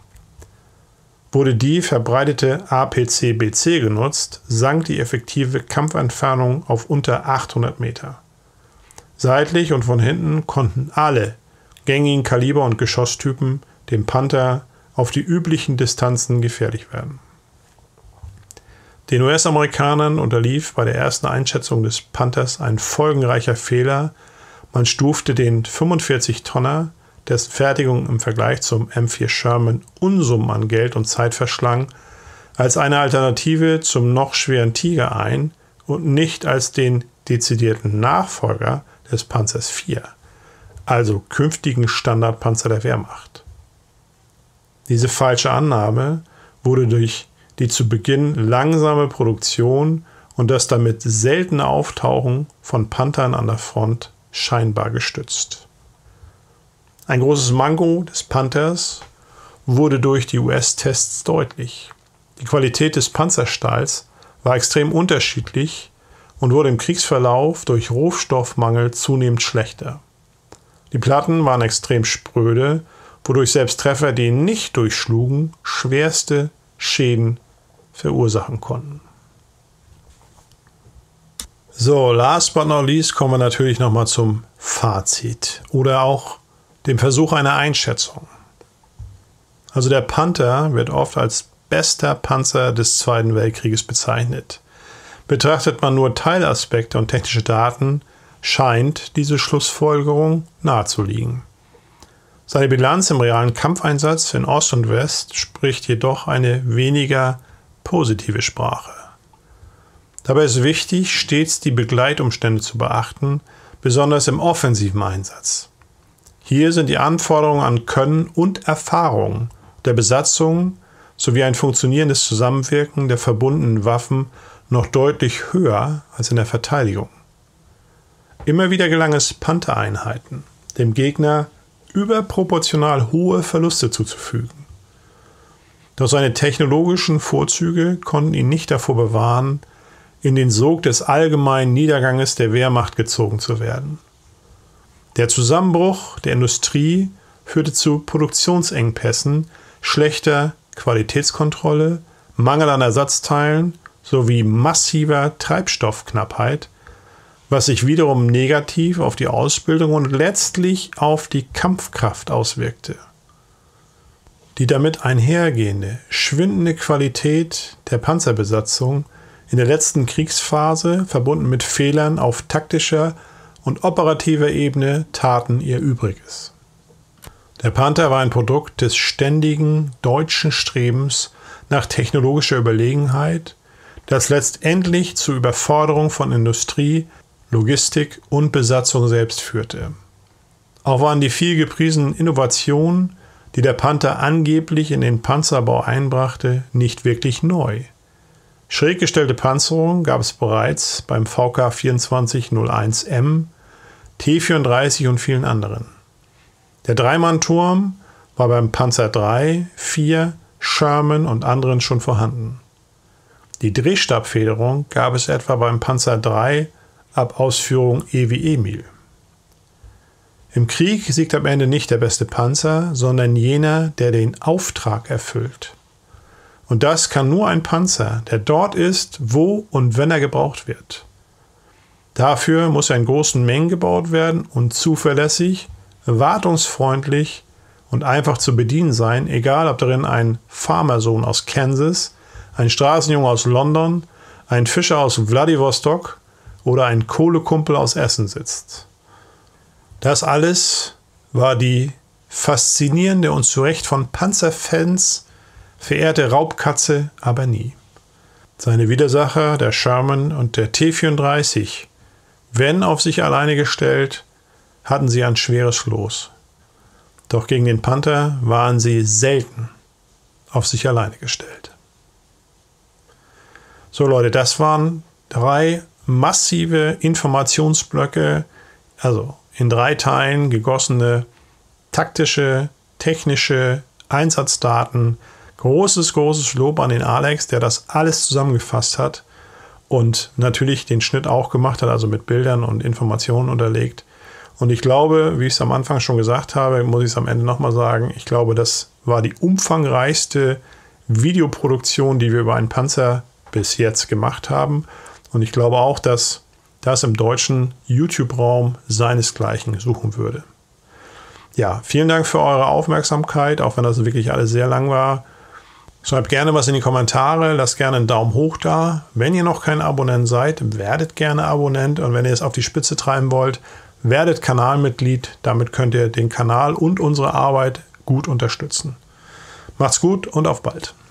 Wurde die verbreitete APC-BC genutzt, sank die effektive Kampfentfernung auf unter 800 Meter. Seitlich und von hinten konnten alle gängigen Kaliber und Geschosstypen dem Panther auf die üblichen Distanzen gefährlich werden. Den US-Amerikanern unterlief bei der ersten Einschätzung des Panthers ein folgenreicher Fehler. Man stufte den 45-Tonner, dessen Fertigung im Vergleich zum M4 Sherman Unsummen an Geld und Zeit verschlang, als eine Alternative zum noch schweren Tiger ein und nicht als den dezidierten Nachfolger des Panzers IV, also künftigen Standardpanzer der Wehrmacht. Diese falsche Annahme wurde durch die zu Beginn langsame Produktion und das damit seltene Auftauchen von Panthern an der Front scheinbar gestützt. Ein großes Manko des Panthers wurde durch die US-Tests deutlich. Die Qualität des Panzerstahls war extrem unterschiedlich und wurde im Kriegsverlauf durch Rohstoffmangel zunehmend schlechter. Die Platten waren extrem spröde, wodurch selbst Treffer, die nicht durchschlugen, schwerste Schäden verursachen konnten. So, last but not least kommen wir natürlich nochmal zum Fazit oder auch dem Versuch einer Einschätzung. Also der Panther wird oft als bester Panzer des Zweiten Weltkrieges bezeichnet. Betrachtet man nur Teilaspekte und technische Daten, scheint diese Schlussfolgerung nahezuliegen. Seine Bilanz im realen Kampfeinsatz in Ost und West spricht jedoch eine weniger positive Sprache. Dabei ist wichtig, stets die Begleitumstände zu beachten, besonders im offensiven Einsatz. Hier sind die Anforderungen an Können und Erfahrung der Besatzung sowie ein funktionierendes Zusammenwirken der verbundenen Waffen noch deutlich höher als in der Verteidigung. Immer wieder gelang es Panther-Einheiten, dem Gegner überproportional hohe Verluste zuzufügen. Doch seine technologischen Vorzüge konnten ihn nicht davor bewahren, in den Sog des allgemeinen Niederganges der Wehrmacht gezogen zu werden. Der Zusammenbruch der Industrie führte zu Produktionsengpässen, schlechter Qualitätskontrolle, Mangel an Ersatzteilen sowie massiver Treibstoffknappheit, was sich wiederum negativ auf die Ausbildung und letztlich auf die Kampfkraft auswirkte. Die damit einhergehende, schwindende Qualität der Panzerbesatzung in der letzten Kriegsphase, verbunden mit Fehlern auf taktischer und operativer Ebene, taten ihr Übriges. Der Panther war ein Produkt des ständigen deutschen Strebens nach technologischer Überlegenheit, das letztendlich zur Überforderung von Industrie, Logistik und Besatzung selbst führte. Auch waren die viel gepriesenen Innovationen, die der Panther angeblich in den Panzerbau einbrachte, nicht wirklich neu. Schräg gestellte Panzerung gab es bereits beim VK 2401M, T-34 und vielen anderen. Der Dreimann-Turm war beim Panzer III, IV, Sherman und anderen schon vorhanden. Die Drehstabfederung gab es etwa beim Panzer III ab Ausführung E wie Emil. Im Krieg siegt am Ende nicht der beste Panzer, sondern jener, der den Auftrag erfüllt. Und das kann nur ein Panzer, der dort ist, wo und wenn er gebraucht wird. Dafür muss er in großen Mengen gebaut werden und zuverlässig, wartungsfreundlich und einfach zu bedienen sein, egal ob darin ein Farmersohn aus Kansas, ein Straßenjunge aus London, ein Fischer aus Wladiwostok oder ein Kohlekumpel aus Essen sitzt. Das alles war die faszinierende und zu Recht von Panzerfans verehrte Raubkatze, aber nie. Seine Widersacher, der Sherman und der T-34, wenn auf sich alleine gestellt, hatten sie ein schweres Los. Doch gegen den Panther waren sie selten auf sich alleine gestellt. So Leute, das waren 3 massive Informationsblöcke, also in 3 Teilen gegossene taktische, technische Einsatzdaten. Großes Lob an den Alex, der das alles zusammengefasst hat und natürlich den Schnitt auch gemacht hat, also mit Bildern und Informationen unterlegt. Und ich glaube, wie ich es am Anfang schon gesagt habe, muss ich es am Ende nochmal sagen, ich glaube, das war die umfangreichste Videoproduktion, die wir über einen Panzer bis jetzt gemacht haben. Und ich glaube auch, dass das im deutschen YouTube-Raum seinesgleichen suchen würde. Ja, vielen Dank für eure Aufmerksamkeit, auch wenn das wirklich alles sehr lang war. Schreibt gerne was in die Kommentare, lasst gerne einen Daumen hoch da. Wenn ihr noch kein Abonnent seid, werdet gerne Abonnent. Und wenn ihr es auf die Spitze treiben wollt, werdet Kanalmitglied. Damit könnt ihr den Kanal und unsere Arbeit gut unterstützen. Macht's gut und auf bald.